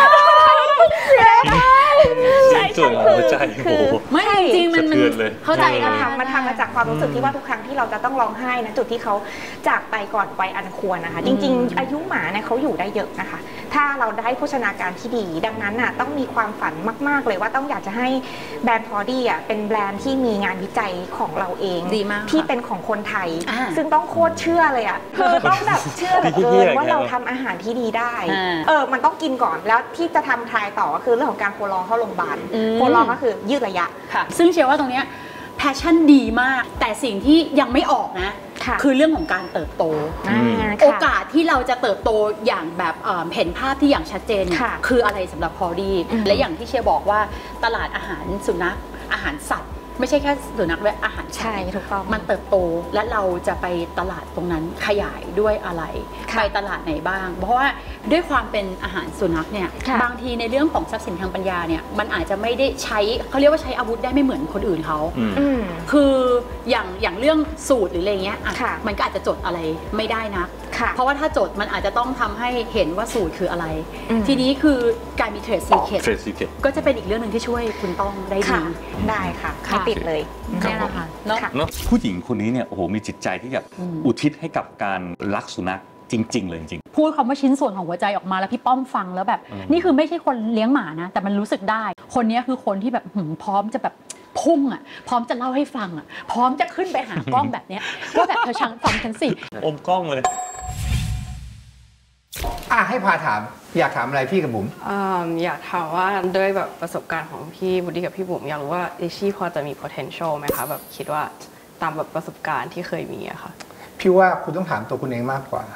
ใช่ส่วนของหัวใจคือไม่จริงมันเข้าใจมันทำมาจากความรู้สึกที่ว่าทุกครั้งที่เราจะต้องร้องไห้นะจุดที่เขาจากไปก่อนวัยอันควรนะคะจริงๆอายุหมาเนี่ยเขาอยู่ได้เยอะนะคะถ้าเราได้โภชนาการที่ดีดังนั้นน่ะต้องมีความฝันมากๆเลยว่าต้องอยากจะให้แบรนด์พอดี้เป็นแบรนด์ที่มีงานวิจัยของเราเองที่เป็นของคนไทยซึ่งต้องโคตรเชื่อเลยคือต้องแบบเชื่อแบบว่าเราทำอาหารที่ดีได้มันต้องกินก่อนแล้วที่จะทำทายต่อก็คือเรื่องของการโปรลองเข้าโรงพยาบาลโปรลองก็คือยืดระยะค่ะซึ่งเชื่อว่าตรงนี้แพชชั่นดีมากแต่สิ่งที่ยังไม่ออกนะคือเรื่องของการเติบโตโอกาสที่เราจะเติบโตอย่างแบบเห็นภาพที่อย่างชัดเจนคืออะไรสำหรับพอดี้และอย่างที่เชียร์บอกว่าตลาดอาหารสุนัขอาหารสัตว์ไม่ใช่แค่สุนัขด้วยอาหารใช่ถูกต้องมันเติบโตและเราจะไปตลาดตรงนั้นขยายด้วยอะไรไปตลาดไหนบ้างเพราะว่าด้วยความเป็นอาหารสุนัขเนี่ยบางทีในเรื่องของทรัพย์สินทางปัญญาเนี่ยมันอาจจะไม่ได้ใช้เขาเรียกว่าใช้อาวุธได้ไม่เหมือนคนอื่นเขาคืออย่างเรื่องสูตรหรืออะไรเงี้ยมันก็อาจจะจดอะไรไม่ได้นะเพราะว่าถ้าจดมันอาจจะต้องทำให้เห็นว่าสูตรคืออะไรทีนี้คือการมีเทรดซีเคทก็จะเป็นอีกเรื่องหนึ่งที่ช่วยคุณต้องได้ดีได้ค่ะติดเลยนี่แหละค่ะเนาะผู้หญิงคนนี้เนี่ยโอ้โหมีจิตใจที่แบบอุทิศให้กับการรักสุนัขจริงๆเลยจริงพูดคำว่าชิ้นส่วนของหัวใจออกมาแล้วพี่ป้อมฟังแล้วแบบนี่คือไม่ใช่คนเลี้ยงหมานะแต่มันรู้สึกได้คนนี้คือคนที่แบบพร้อมจะแบบพุ่งพร้อมจะเล่าให้ฟังพร้อมจะขึ้นไปหากล้องแบบนี้ว่าแบบเธอฟังฉันสิอมกล้องเลยให้พาถามอยากถามอะไรพี่กับบุ๋มอยากถามว่าด้วยแบบประสบการณ์ของพี่บุดี้กับพี่บุ๋มอยากรู้ว่าเอชี่พอจะมี potential ไหมคะแบบคิดว่าตามแบบประสบการณ์ที่เคยมีอะค่ะพี่ว่าคุณต้องถามตัวคุณเองมากกว่า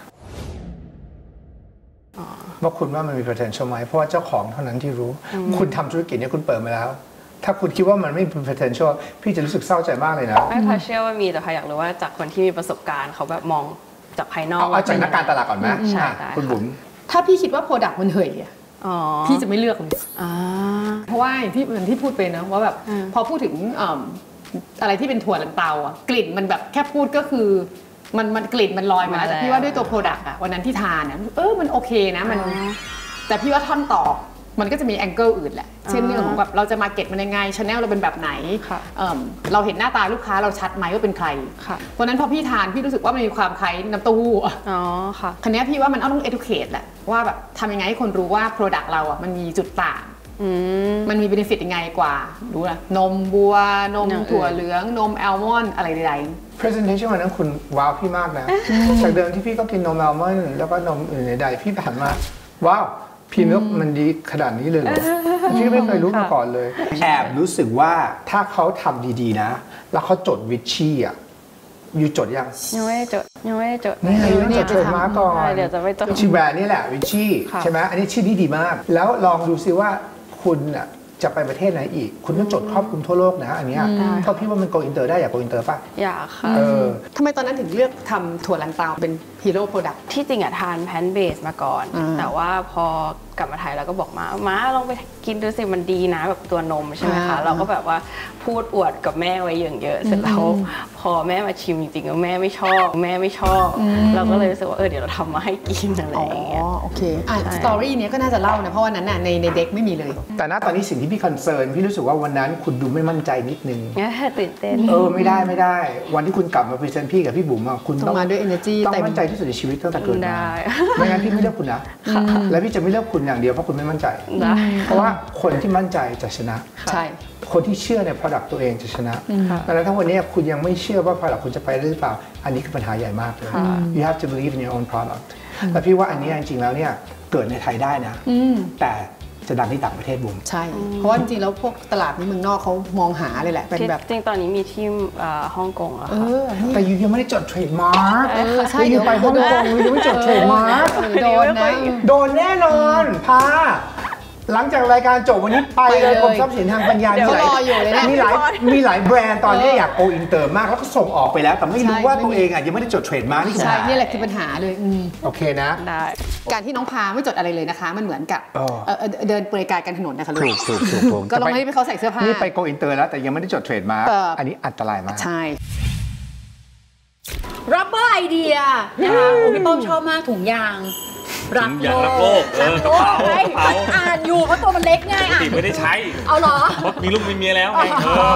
ว่าคุณว่ามันมี potential ไหมเพราะว่าเจ้าของเท่านั้นที่รู้คุณทำธุรกิจเนี่ยคุณเปิดมาแล้วถ้าคุณคิดว่ามันไม่มี potential พี่จะรู้สึกเศร้าใจมากเลยนะไม่พอเชื่อว่ามีแต่พายอยากรู้ว่าจากคนที่มีประสบการณ์เขาแบบมองจากภายนอกเอาจากนักการตลาดก่อนไหมใช่คุณบุ๋มถ้าพี่คิดว่า product มันเหยพี่จะไม่เลือกเลยเพราะว่าที่เหมือนที่พูดไปนะว่าแบบพอพูดถึงอะไรที่เป็นถั่วลันเตากลิ่นมันแบบแค่พูดก็คือมันกลิ่นมันลอยมาแต่พี่ว่าด้วยตัว product วันนั้นที่ทานมันโอเคนะมันแต่พี่ว่าท่อนต่อมันก็จะมีแองเกิลอื่นแหละเช่นเรื่องของแบบเราจะมาเก็ตมันยังไงชาแนลเราเป็นแบบไหนเราเห็นหน้าตาลูกค้าเราชัดไหมว่าเป็นใครเพราะนั้นพอพี่ทานพี่รู้สึกว่ามันมีความคล้ายน้ำเต้าหู้คันนี้พี่ว่ามันต้อง educate แหละว่าแบบทำยังไงให้คนรู้ว่า product เรามันมีจุดต่างมันมี benefit ยังไงกว่ารู้นะนมบัวนมถั่วเหลืองนมแอลมอนด์อะไรใดๆ presentation วันนั้นคุณว้าวพี่มากนะจากเดิมที่พี่ก็กินนมแอลมอนด์แล้วก็นมอื่นใดๆพี่ผ่านมาว้าวพี่นึกมันดีขนาดนี้เลยเหรอพี่ไม่เคยรู้มาก่อนเลยแอบรู้สึกว่าถ้าเขาทำดีๆนะแล้วเขาจดวิชชี่อยู่จดยังไม่ได้จดนี่จดมาก่อนเดี๋ยวจะไปจดชื่อแบรนด์นี่แหละวิชชี่ใช่ไหมอันนี้ชื่อที่ดีมากแล้วลองดูซิว่าคุณจะไปประเทศไหนอีกคุณต้องจดครอบคลุมทั่วโลกนะอันนี้เพราะพี่ว่ามันโกอินเตอร์ได้อยากโกอินเตอร์ป่ะอยากค่ะทำไมตอนนั้นถึงเลือกทำถั่วลันเตาเป็นฮีโร่โปรดักต์ที่จริงทานแพนเบสมาก่อนแต่ว่าพอกลับมาไทยแล้วก็บอกมาลองไปกินดูสิมันดีนะแบบตัวนมใช่ไหมคะเราก็แบบว่าพูดอวดกับแม่ไว้อย่างเยอะเสร็จแล้วพอแม่มาชิมจริงๆแล้วแม่ไม่ชอบเราก็เลยรู้สึกว่าเดี๋ยวเราทำมาให้กินอะไรอย่างเงี้ยโอเคสตอรี่นี้ก็น่าจะเล่านะเพราะวันนั้นในเด็กไม่มีเลยแต่ณตอนนี้สิ่งที่พี่คอนเซิร์นพี่รู้สึกว่าวันนั้นคุณดูไม่มั่นใจนิดนึงตื่นเต้นไม่ได้วันที่คุณกลับมาพรีเซนต์พี่กับพี่บุ๋มคุณต้องมาด้วย energy ต้องมั่นใจที่สุดในชีวิตตั้งแต่เกิดมาไม่งั้นพี่ไม่เลือกคุณนะและพี่จะไม่เลือกคุณอย่างเดียวเพราะคุณไม่มั่นใจเพราะว่าคนที่มั่นใจจะชนะใช่คนที่เชื่อใน product ตัวเองจะชนะดังนั้นถ้าวันนี้คุณยังไม่เชื่อว่า product คุณจะไปได้หรือเปล่าอันนี้คือปัญหาใหญ่มากเลย you have to believe in your own product แต่พี่ว่าอันนี้จริงๆแล้วเนี่ยเกิดในไทยได้นะแต่จะดังที่ต่างประเทศบุ๋มใช่เพราะว่าจริงๆแล้วพวกตลาดในเมืองนอกเขามองหาเลยแหละเป็นแบบจริงตอนนี้มีที่ฮ่องกงแล้วค่ะแต่ยูยังไม่ได้จดเทรดมาร์กใช่ยูไปฮ่องกงยูไม่จดเทรดมาร์กโดนแน่นอนพาหลังจากรายการจบวันนี้ไปเลยกรมทรัพย์สินทางปัญญาเดี๋ยวรออยู่เลยนะมีหลายแบรนด์ตอนนี้อยากโกอินเตอร์มากแล้วก็ส่งออกไปแล้วแต่ไม่รู้ว่าตัวเองยังไม่ได้จดเทรดมาร์กนี่ใช่นี่แหละคือปัญหาเลยโอเคนะได้การที่น้องพาไม่จดอะไรเลยนะคะ มันเหมือนกับเดินเปลือยกายกันถนนนะคะลูกถูกก็ลองให้เขาใส่เสื้อผ้านี่ไปโกอินเตอร์แล้วแต่ยังไม่ได้จดเทรดมาร์กอันนี้อันตรายมากใช่รับเบอร์ไอเดียนะคะพี่ป้อมชอบมากถุงยางรักโลกกระเป๋าอ่านอยู่เพราะตัวมันเล็กง่ายอ่ะไม่ได้ใช้เอาเหรอเพราะมีลูกมีเมียแล้วไง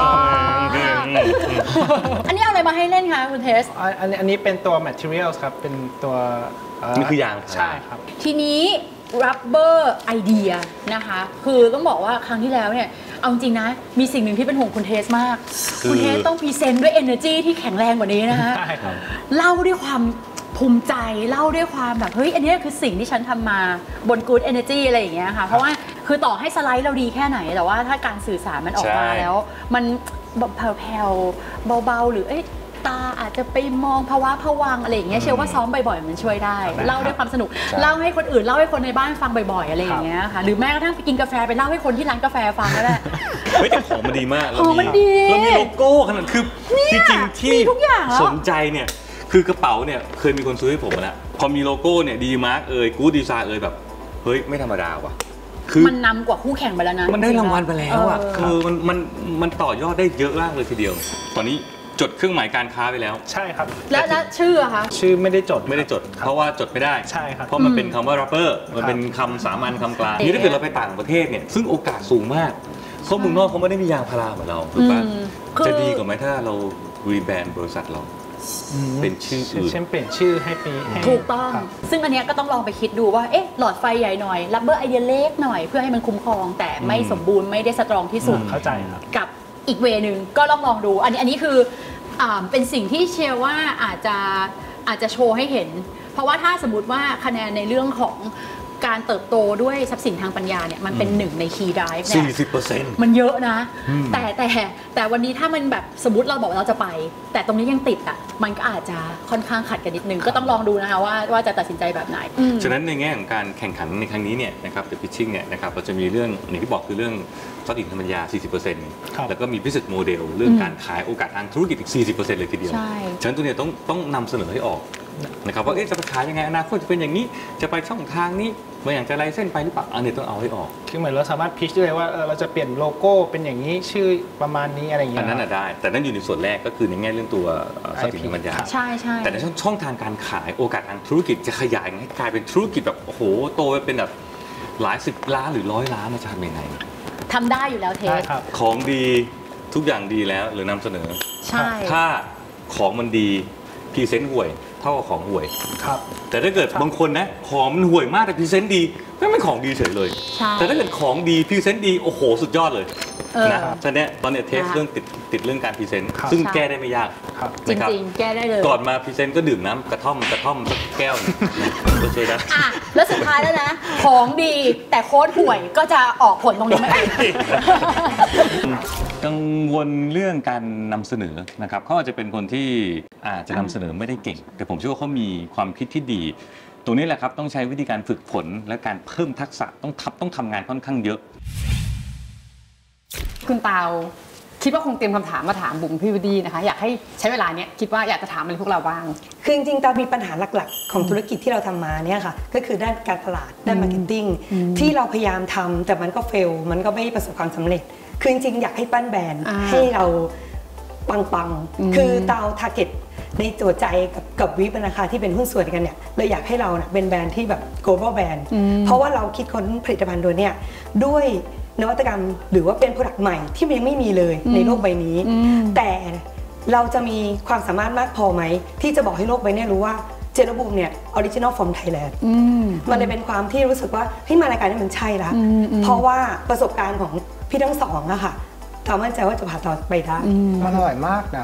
อันนี้เอาอะไรมาให้เล่นคะคุณเทสอันนี้เป็นตัว materials ครับเป็นตัวนี่คือยางใช่ครับทีนี้รับเบอร์ไอเดียนะคะคือต้องบอกว่าครั้งที่แล้วเนี่ยเอาจริงนะมีสิ่งหนึ่งที่เป็นห่วงคุณเทสมากคุณเทสต้องพรีเซนต์ด้วย energy ที่แข็งแรงกว่านี้นะคะเล่าด้วยความภูมิใจเล่าด้วยความแบบเฮ้ยอันนี้คือสิ่งที่ฉันทำมาบน good energy อะไรอย่างเงี้ยค่ะเพราะว่าคือต่อให้สไลด์เราดีแค่ไหนแต่ว่าถ้าการสื่อสารมันออกมาแล้วมันแผ่วๆเบาๆหรือตาอาจจะไปมองภาวะผวังอะไรอย่างเงี้ยเชื่อว่าซ้อมบ่อยๆมันช่วยได้เล่าด้วยความสนุกเล่าให้คนอื่นเล่าให้คนในบ้านฟังบ่อยๆอะไรอย่างเงี้ยค่ะหรือแม้กระทั่งไปกินกาแฟไปเล่าให้คนที่ร้านกาแฟฟังก็ได้แต่ของมันดีมากเรามีโลโก้ขนาดคือจริงๆที่สนใจเนี่ยคือกระเป๋าเนี่ยเคยมีคนซื้อให้ผมแล้วพอมีโลโก้เนี่ยดีมาร์กกู๊ดดีไซน์แบบเฮ้ยไม่ธรรมดาว่ะคือมันนำกว่าคู่แข่งไปแล้วนะมันได้รางวัลไปแล้วอ่ะคือมันต่อยอดได้เยอะมากเลยทีเดียวตอนนี้จดเครื่องหมายการค้าไปแล้วใช่ครับแล้วชื่ออะคะชื่อไม่ได้จดเพราะว่าจดไม่ได้ใช่ครับเพราะมันเป็นคำว่า rapper มันเป็นคำสามัญคำกลางนี่ถ้าเกิดเราไปต่างประเทศเนี่ยซึ่งโอกาสสูงมากเพราะเมืองนอกเขาไม่ได้มียางพาราเหมือนเราถูกป่ะจะดีกว่าไหมถ้าเรารีแบรนด์บริษัทเราเป็นชื่ออื่นเช่นเปลี่ยนชื่อให้ปีถูกต้องซึ่งอันนี้ก็ต้องลองไปคิดดูว่าหลอดไฟใหญ่หน่อยรับเบอร์ไอเดียเล็กหน่อยเพื่อให้มันคุ้มครองแต่ไม่สมบูรณ์ไม่ได้สตรองที่สุดเข้าใจครับกับอีกเวนึงก็ลองดูอันนี้คือเป็นสิ่งที่เชื่อว่าอาจจะโชว์ให้เห็นเพราะว่าถ้าสมมติว่าคะแนนในเรื่องของการเติบโตด้วยทรัพย์สินทางปัญญาเนี่ยมันเป็นหนึ่งใน key drive เนี่ย 40% มันเยอะนะแต่วันนี้ถ้ามันแบบสมมติเราบอกเราจะไปแต่ตรงนี้ยังติดอ่ะมันก็อาจจะค่อนข้างขัดกันนิดนึงก็ต้องลองดูนะคะว่าจะตัดสินใจแบบไหนฉะนั้นในแง่ของการแข่งขันในครั้งนี้เนี่ยนะครับ The Pitching เนี่ยนะครับเราจะมีเรื่องอย่างที่บอกคือเรื่องทรัพย์สินทางปัญญา 40% แล้วก็มี business model เรื่องการขายโอกาสทางธุรกิจอีก 40% เลยทีเดียวฉะนั้นตัวนี้ต้องนำเสนอให้ออกนะครับว่าจะไปขายยังไงอนาคตจะเป็นอย่างนี้จะไปช่องทางนี้บางอย่างจะไลเส้นไปหรือเปล่าอันนี้ต้องเอาให้ออกคือเหมือนเราสามารถพิชได้เลยว่าเราจะเปลี่ยนโลโก้เป็นอย่างนี้ชื่อประมาณนี้อะไรอย่างเงี้ยอันนั้นได้แต่นั่นอยู่ในส่วนแรกก็คือในแง่เรื่องตัวทรัพย์สินทางปัญญาใช่แต่ในช่องทางการขายโอกาสทางธุรกิจจะขยายให้กลายเป็นธุรกิจแบบโอ้โหโตไปเป็นแบบหลาย10 ล้านหรือ100 ล้านจะทำยังไงทำได้อยู่แล้วเทสของดีทุกอย่างดีแล้วหรือนำเสนอใช่ถ้าของมันดีพรีเซนต์ห่วยเท่ากับของห่วยครับแต่ถ้าเกิดบางคนนะของมันห่วยมากแต่พรีเซนต์ดีไม่เป็นของดีเฉยเลยแต่ถ้าเกิดของดีพรีเซนต์ดีโอ้โหสุดยอดเลยนะฉะนั้นตอนนี้เทสเรื่องติดเรื่องการพรีเซนต์ซึ่งแก้ได้ไม่ยากจริงๆแก้ได้เลยก่อนมาพรีเซนต์ก็ดื่มน้ำกระท่อมสักแก้วก็ช่วยได้แล้วสุดท้ายแล้วนะของดีแต่โค้ดห่วยก็จะออกผลตรงนี้ไม่ได้กังวลเรื่องการนำเสนอนะครับเขาอาจจะเป็นคนที่อาจจะนำเสนอไม่ได้เก่งแต่ผมเชื่อว่าเขามีความคิดที่ดีตรงนี้แหละครับต้องใช้วิธีการฝึกฝนและการเพิ่มทักษะต้องทำงานค่อนข้างเยอะคุณตาวคิดว่าคงเตรียมคำถามมาถามบุ๋มพี่วดีนะคะอยากให้ใช้เวลาเนี้ยคิดว่าอยากจะถามอะไรพวกเราบ้างคือจริงๆตาวมีปัญหาหลักๆของธุรกิจที่เราทำมาเนี่ยค่ะก็คือด้านการตลาดด้านมาร์เก็ตติ้งที่เราพยายามทำแต่มันก็เฟลมันก็ไม่ประสบความสำเร็จคือจริงๆอยากให้ปั้นแบรนด์ให้เราปังๆคือตาวทาร์เก็ตในตัวใจกับวิปนะคะที่เป็นหุ้นส่วนกันเนี่ยเราอยากให้เราเป็นแบรนด์ที่แบบ global brand เพราะว่าเราคิดค้นผลิตภัณฑ์ตัวเนี้ยด้วยนวัตกรรมหรือว่าเป็น product ใหม่ที่มันยังไม่มีเลยในโลกใบนี้แต่เราจะมีความสามารถมากพอไหมที่จะบอกให้โลกใบนี้รู้ว่าเจลบูมเนี่ย original from Thailand มันเลยเป็นความที่รู้สึกว่าเฮ้ยมารายการนี้มันใช่ละเพราะว่าประสบการณ์ของพี่ทั้งสองอะค่ะตามมั่นใจว่าจะผ่านต่อไปได้มันอร่อยมากนะ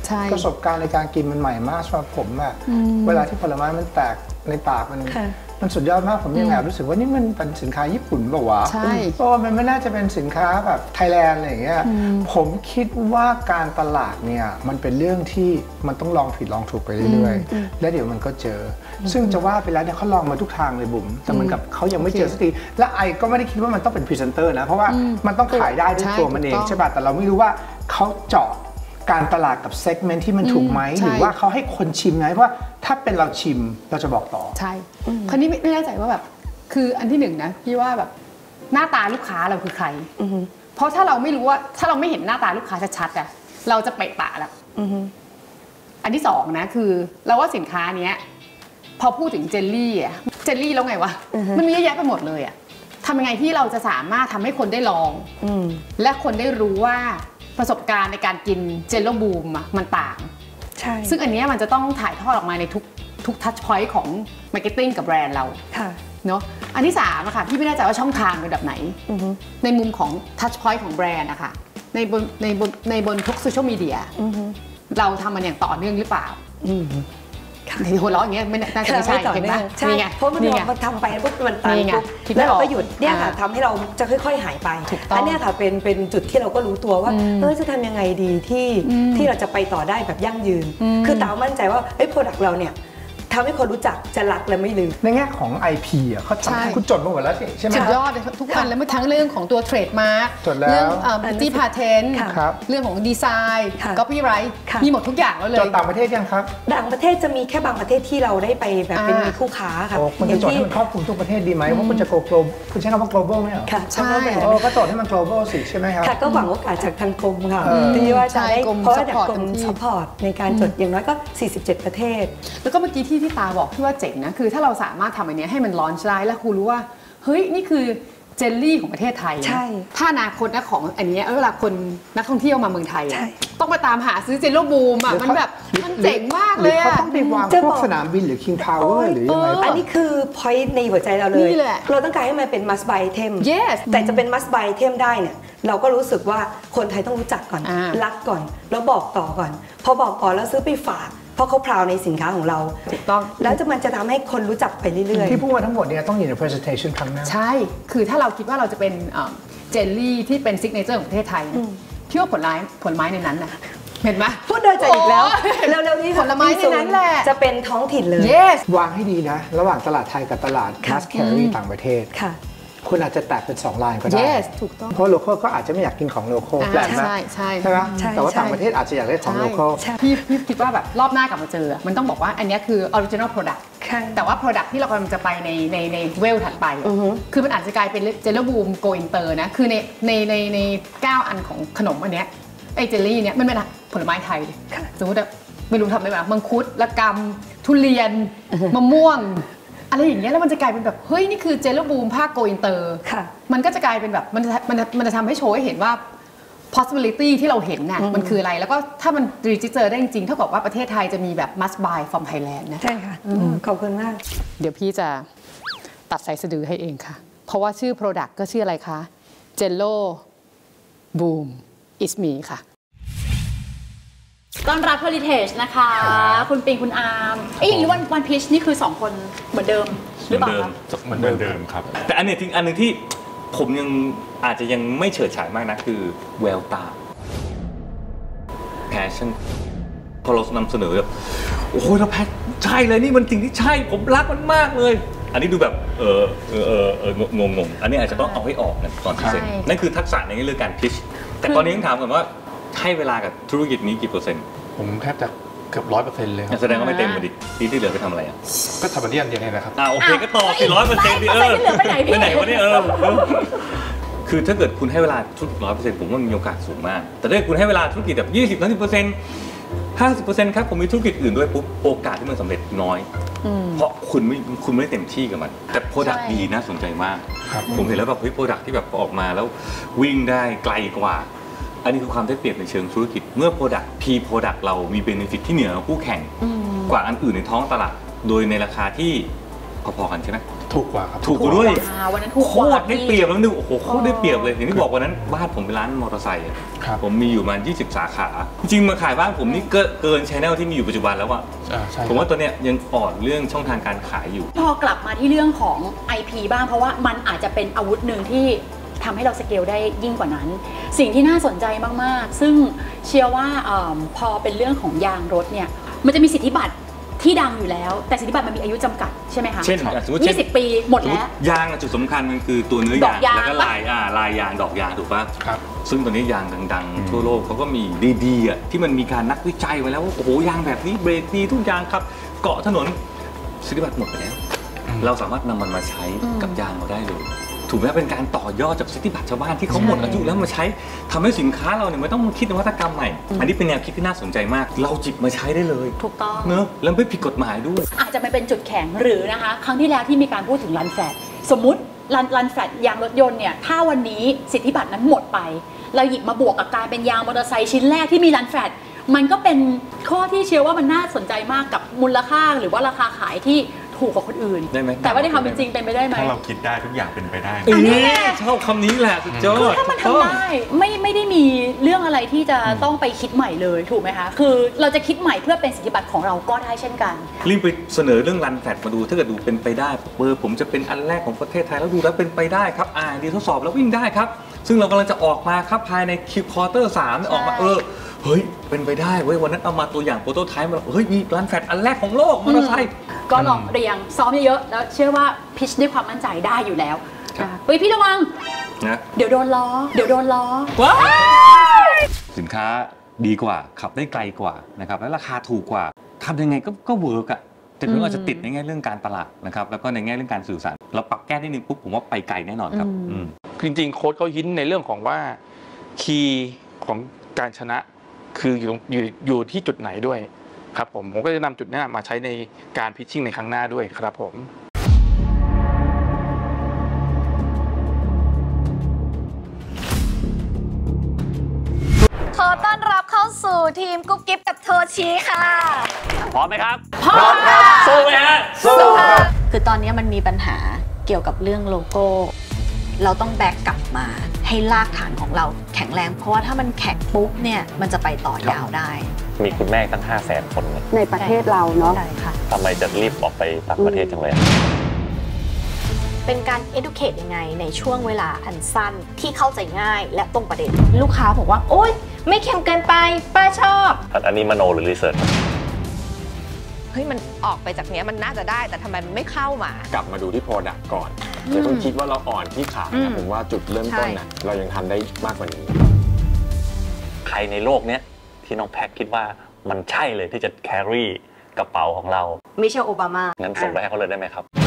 ประสบการณ์ในการกินมันใหม่มากสำหรับผมอะเวลาที่ผลไม้มันแตกในปากมันสุดยอดมากผมยังแอบรู้สึกว่านี่มันเป็นสินค้าญี่ปุ่นเปล่าวะเพราะว่ามันไม่น่าจะเป็นสินค้าแบบไทยแลนด์อะไรอย่างเงี้ยผมคิดว่าการตลาดเนี่ยมันเป็นเรื่องที่มันต้องลองผิดลองถูกไปเรื่อยๆแล้วเดี๋ยวมันก็เจอซึ่งจะว่าไปแล้วเนี่ยเขาลองมาทุกทางเลยบุ๋มแต่มันกับเขายังไม่เจอสักทีและไอก็ไม่ได้คิดว่ามันต้องเป็นพรีเซนเตอร์นะเพราะว่ามันต้องขายได้ด้วยตัวมันเองใช่ป่ะแต่เราไม่รู้ว่าเขาเจาะการตลาดกับเซกเมนต์ที่มันถูกไหมหรือว่าเขาให้คนชิมไงเพราะว่าถ้าเป็นเราชิมเราจะบอกต่อใช่คราวนี้ไม่แน่ใจว่าแบบคืออันที่หนึ่งนะพี่ว่าแบบหน้าตาลูกค้าเราคือใครเพราะถ้าเราไม่รู้ว่าถ้าเราไม่เห็นหน้าตาลูกค้าชัดๆอะเราจะเปะปะแล้วอันที่สองนะคือเราว่าสินค้าเนี้ยพอพูดถึงเจลลี่อะเจลลี่แล้วไงวะมันมีเยอะแยะไปหมดเลยอะทำยังไงที่เราจะสามารถทำให้คนได้ลองและคนได้รู้ว่าประสบการณ์ในการกินเจลโลบูมอะมันต่างใช่ซึ่งอันนี้มันจะต้องถ่ายทอดออกมาในทุกทัชพอยต์ของมาร์เก็ตติ้งกับแบรนด์เราเนาะอันที่3อะค่ะพี่ไม่แน่ใจว่าช่องทางเป็นแบบไหนในมุมของทัชพอยต์ของแบรนด์นะคะในบนทุกโซเชียลมีเดียเราทำมันอย่างต่อเนื่องหรือเปล่าในหัวเราะอย่างเงี้ยไม่น่าจะไม่ใช่เห็นไหมใช่เพราะมันทำไปปุ๊บมันตันปุ๊บแล้วเราก็หยุดเนี่ยค่ะทำให้เราจะค่อยๆหายไปอันนี้ค่ะเป็นจุดที่เราก็รู้ตัวว่าจะทำยังไงดีที่เราจะไปต่อได้แบบยั่งยืนคือตามั่นใจว่าโปรดักต์เราเนี่ยทำให้คนรู้จักจะรักและไม่ลืมในแง่ของ IP อ่ะเขาทำคุณจดมาหมดแล้วใช่ไหมสุดยอดเลยทุกอันแล้วทั้งเรื่องของตัวเทรดมาร์คเรื่องบิวตี้พาเทนต์เรื่องของดีไซน์ก๊อปปี้ไรท์มีหมดทุกอย่างแล้วเลยจดต่างประเทศยังครับต่างประเทศจะมีแค่บางประเทศที่เราได้ไปแบบเป็นมีคู่ค้าค่ะคุณจะจดให้มันครอบคลุมทุกประเทศดีไหมเพราะคุณจะ global คุณใช้คำว่า global ไม่หรอใช่ก็จดให้มัน global สิใช่ไหมครับก็หวังโอกาสจากทางกรมค่ะที่ว่าจะได้เพราะว่าจากกรมซัพพอร์ตในการจดอย่างน้อยก็47ประเทศแล้วก็เมื่อกี้ที่ตาบอกที่ว่าเจ๋งนะคือถ้าเราสามารถทำอันนี้ให้มันลอนช์ได้แล้วคุณรู้ว่าเฮ้ยนี่คือเจลลี่ของประเทศไทยใช่ถ้าอนาคตนะของอันนี้เวลาคนนักท่องเที่ยวมาเมืองไทยต้องไปตามหาซื้อเจลโลบูมอ่ะมันแบบมันเจ๋งมากเลยเขาต้องไปวางพวกสนามบินหรือ King Power หรือยังไงอันนี้คือ point ในหัวใจเราเลยเราต้องการให้มันเป็น must buy item แต่จะเป็น must buy item ได้เนี่ยเราก็รู้สึกว่าคนไทยต้องรู้จักก่อนรักก่อนแล้วบอกต่อก่อนพอบอกต่อแล้วซื้อไปฝากเพราะเขาพราวในสินค้าของเราถูกต้องแล้วมันจะทำให้คนรู้จักไปเรื่อยๆที่พูดมาทั้งหมดเนี่ยต้องอยู่ใน presentation ครั้งหน้าใช่คือถ้าเราคิดว่าเราจะเป็นเจลลี่ที่เป็นซิกเนเจอร์ของประเทศไทยพี่ว่าผลไม้ในนั้นน่ะเห็นไหมพูดโดยใจอีกแล้วเร็วๆนี้ผลไม้ในนั้นแหละจะเป็นท้องถิ่นเลยวางให้ดีนะระหว่างตลาดไทยกับตลาด mass carry ต่างประเทศคุณอาจจะแตกเป็น2 ลายก็ได้ถูกต้องเพราะโลคอลก็อาจจะไม่อยากกินของโลคอลแปลกไหมใช่ไหมแต่ว่าต่างประเทศอาจจะอยากได้ของโลคอลพี่คิดว่าแบบรอบหน้ากลับมาเจอมันต้องบอกว่าอันนี้คือ original product แต่ว่า product ที่เรากำลังจะไปในเวลถัดไปคือมันอาจจะกลายเป็นเจลลี่บูมโกอินเตอร์นะคือใน9 อันของขนมอันเนี้ยไอเจลลี่เนี้ยมันเป็นผลไม้ไทยสมมติไม่รู้ทำได้ไหมมังคุดละกำทุเรียนมะม่วงอะไรอย่างเงี้ยแล้วมันจะกลายเป็นแบบเฮ้ยนี่คือเจลลี่บูมภาคโกอินเตอร์มันก็จะกลายเป็นแบบมันจะทำให้โชว์ให้เห็นว่า possibility ที่เราเห็นน่ะมันคืออะไรแล้วก็ถ้ามัน register ได้จริงๆเท่ากับว่าประเทศไทยจะมีแบบ must buy from Thailand นะใช่ค่ะขอบคุณมากเดี๋ยวพี่จะตัดสายสะดือให้เองค่ะเพราะว่าชื่อ product ก็ชื่ออะไรคะ Jello Boom It's Me ค่ะต้อนรับ Heritage นะคะคุณปิงคุณอาร์มอย่างนี้วันพีชนี่คือ2 คนเหมือนเดิมหรือเปล่าครับเหมือนเดิมครับแต่อันนึงที่ผมยังอาจจะยังไม่เฉิดฉายมากนะคือแววตา passion พอเรานำเสนอแบบโอ้โหเราใช่เลยนี่มันสิ่งที่ใช่ผมรักมันมากเลยอันนี้ดูแบบงงอันนี้อาจจะต้องเอาให้ออกนะตอนพิเศษนั่นคือทักษะในเรื่องการพิชแต่ตอนนี้ต้องถามก่อนว่าให้เวลากับธุรกิจนี้กี่% ผมแทบจะเกือบ100%เลยแสดงว่าไม่เต็มเลยดิที่เหลือไปทำอะไรอ่ะก็ทำอันนี้อันเดียวนี่นะครับโอเคก็ต่อสิ100%ดิไปไหนวะเนี่ยคือถ้าเกิดคุณให้เวลาธุรกิจ100%ผมว่ามีโอกาสสูงมากแต่ถ้าคุณให้เวลาธุรกิจแบบ20-30% 50%ครับผมมีธุรกิจอื่นด้วยปุ๊บโอกาสที่มันสำเร็จน้อยเพราะคุณไม่ได้เต็มที่กับมันแต่โปรดักต์ดีน่าสนใจมากผมเห็นแล้วแบบโปรดักต์ที่แบบออกมาแล้ววิ่งได้ไกลกว่าอันนี้คือความได้เปรียบในเชิงธุรกิจเมื่อ Product Product เรามี Benefit ที่เหนือคู่แข่งกว่าอันอื่นในท้องตลาดโดยในราคาที่พอๆกันใช่ไหมถูกกว่าครับถูกกว่าด้วยวันนั้นถูกโคกว่าตรได้เปรียบแล้วนึกโอ้โหโคตรได้เปรียบเลยอย่างที่บอกวันนั้นบ้านผมเป็นร้านมอเตอร์ไซค์ผมมีอยู่มา20 สาขาจริงมาขายบ้านผมนี่เกินชแนลที่มีอยู่ปัจจุบันแล้วอะผมว่าตัวเนี้ยยังอ่อนเรื่องช่องทางการขายอยู่พอกลับมาที่เรื่องของ IP บ้างเพราะว่ามันอาจจะเป็นอาวุธหนึ่งที่ทำให้เราสเกลได้ยิ่งกว่านั้นสิ่งที่น่าสนใจมากๆซึ่งเชื่อว่าพอเป็นเรื่องของยางรถเนี่ยมันจะมีสิทธิบัตรที่ดังอยู่แล้วแต่สิทธิบัตรมันมีอายุจำกัดใช่ไหมคะเช่นสมมติ 20 ปีหมดแล้วยางจุดสำคัญมันคือตัวเนื้อยางแล้วก็ลายยางดอกยางถูกป่ะซึ่งตอนนี้ยางดังๆทั่วโลกเขาก็มีดีๆที่มันมีการนักวิจัยไว้แล้วว่าโอ้โหยางแบบนี้เบรกดีทุกยางครับเกาะถนนสิทธิบัตรหมดไปแล้วเราสามารถนำมันมาใช้กับยางเราได้เลยถูกไหมเป็นการต่อยอดจากสิทธิบัตรชาวบ้านที่เขาหมดอายุแล้วมาใช้ทำให้สินค้าเราเนี่ยไม่ต้องคิดนวัตกรรมใหม่อันนี้เป็นแนวคิดที่น่าสนใจมากเราจิบมาใช้ได้เลยถูกต้องเนอะแล้วไม่ผิดกฎหมายด้วยอาจจะไม่เป็นจุดแข็งหรือนะคะครั้งที่แล้วที่มีการพูดถึงรันแฟตสมมุติรันแฟตยางรถยนต์เนี่ยถ้าวันนี้สิทธิบัตรนั้นหมดไปเราหยิบมาบวกกับการเป็นยางมอเตอร์ไซค์ชิ้นแรกที่มีรันแฟตมันก็เป็นข้อที่เชื่อว่ามันน่าสนใจมากกับมูลค่าหรือว่าราคาขายที่ถูกกว่าคนอื่นได้ไหมแต่ว่าในความเป็นจริงเป็นไปได้ไหมถ้าเราคิดได้ทุกอย่างเป็นไปได้ชอบคำนี้แหละสุดยอดถ้ามันทำได้ไม่ได้มีเรื่องอะไรที่จะต้องไปคิดใหม่เลยถูกไหมคะคือเราจะคิดใหม่เพื่อเป็นสิทธิบัตรของเราก็ได้เช่นกันรีบไปเสนอเรื่องรันแฟตมาดูถ้าเกิดดูเป็นไปได้ผมจะเป็นอันแรกของประเทศไทยแล้วดูแล้วเป็นไปได้ครับดีทดสอบแล้ววิ่งได้ครับซึ่งเรากำลังจะออกมาครับภายในควอเตอร์3ออกมาเฮ้ยเป็นไปได้เว้ยวันนั้นเอามาตัวอย่างโปรโตไทป์มาเฮ้ยมีรันแฟตอันแรกของโลกมอเตอร์ไซค์ก็ลองเรียงซ้อมเยอะๆแล้วเชื่อว่าพิชด้วยความมั่นใจได้อยู่แล้วเฮ้ยพี่ระวังนะเดี๋ยวโดนล้อว้าสินค้าดีกว่าขับได้ไกลกว่านะครับและราคาถูกกว่าทำยังไงก็เวิร์กอะแต่เพื่ออาจจะติดในแง่เรื่องการตลาดนะครับแล้วก็ในแง่เรื่องการสื่อสารเราปรับแก้นิดนึงปุ๊บผมว่าไปไกลแน่นอนครับจริงๆโค้ชเขายิ้นในเรื่องของว่าคีย์ของการชนะคืออยู่ที่จุดไหนด้วยครับผมก็จะนำจุดนี้มาใช้ในการพิชชิ่งในครั้งหน้าด้วยครับผมขอต้อนรับเข้าสู่ทีมกุ๊บกิ๊บกับโทชิค่ะพร้อมไหมครับพร้อมค่ะสู้ไหมฮะสู้ค่ะคือตอนนี้มันมีปัญหาเกี่ยวกับเรื่องโลโก้เราต้องแบกกลับมาให้รากฐานของเราแข็งแรงเพราะว่าถ้ามันแข็งปุ๊บเนี่ยมันจะไปต่อยาวได้มีคุณแม่ตั้ง 500,000 คนในประเทศเราเนาะทำไมจะรีบออกไปต่างประเทศจังเลยเป็นการ educate ยังไงในช่วงเวลาอันสั้นที่เข้าใจง่ายและตรงประเด็นลูกค้าบอกว่าโอ๊ยไม่เค็มเกินไปป้าชอบอันนี้มโนหรือรีเสิร์ชเฮ้ยมันออกไปจากเนี้ยมันน่าจะได้แต่ทำไมมันไม่เข้ามากลับมาดูที่ Product ก่อนอย่าเพิ่งคิดว่าเราอ่อนที่ขายนะผมว่าจุดเริ่มต้นนะเรายังทำได้มากกว่านี้ใครในโลกเนี้ยที่น้องแพ็คคิดว่ามันใช่เลยที่จะ carry กระเป๋าของเรามิเชลโอบามางั้นส่งไปให้เขาเลยได้ไหมครับ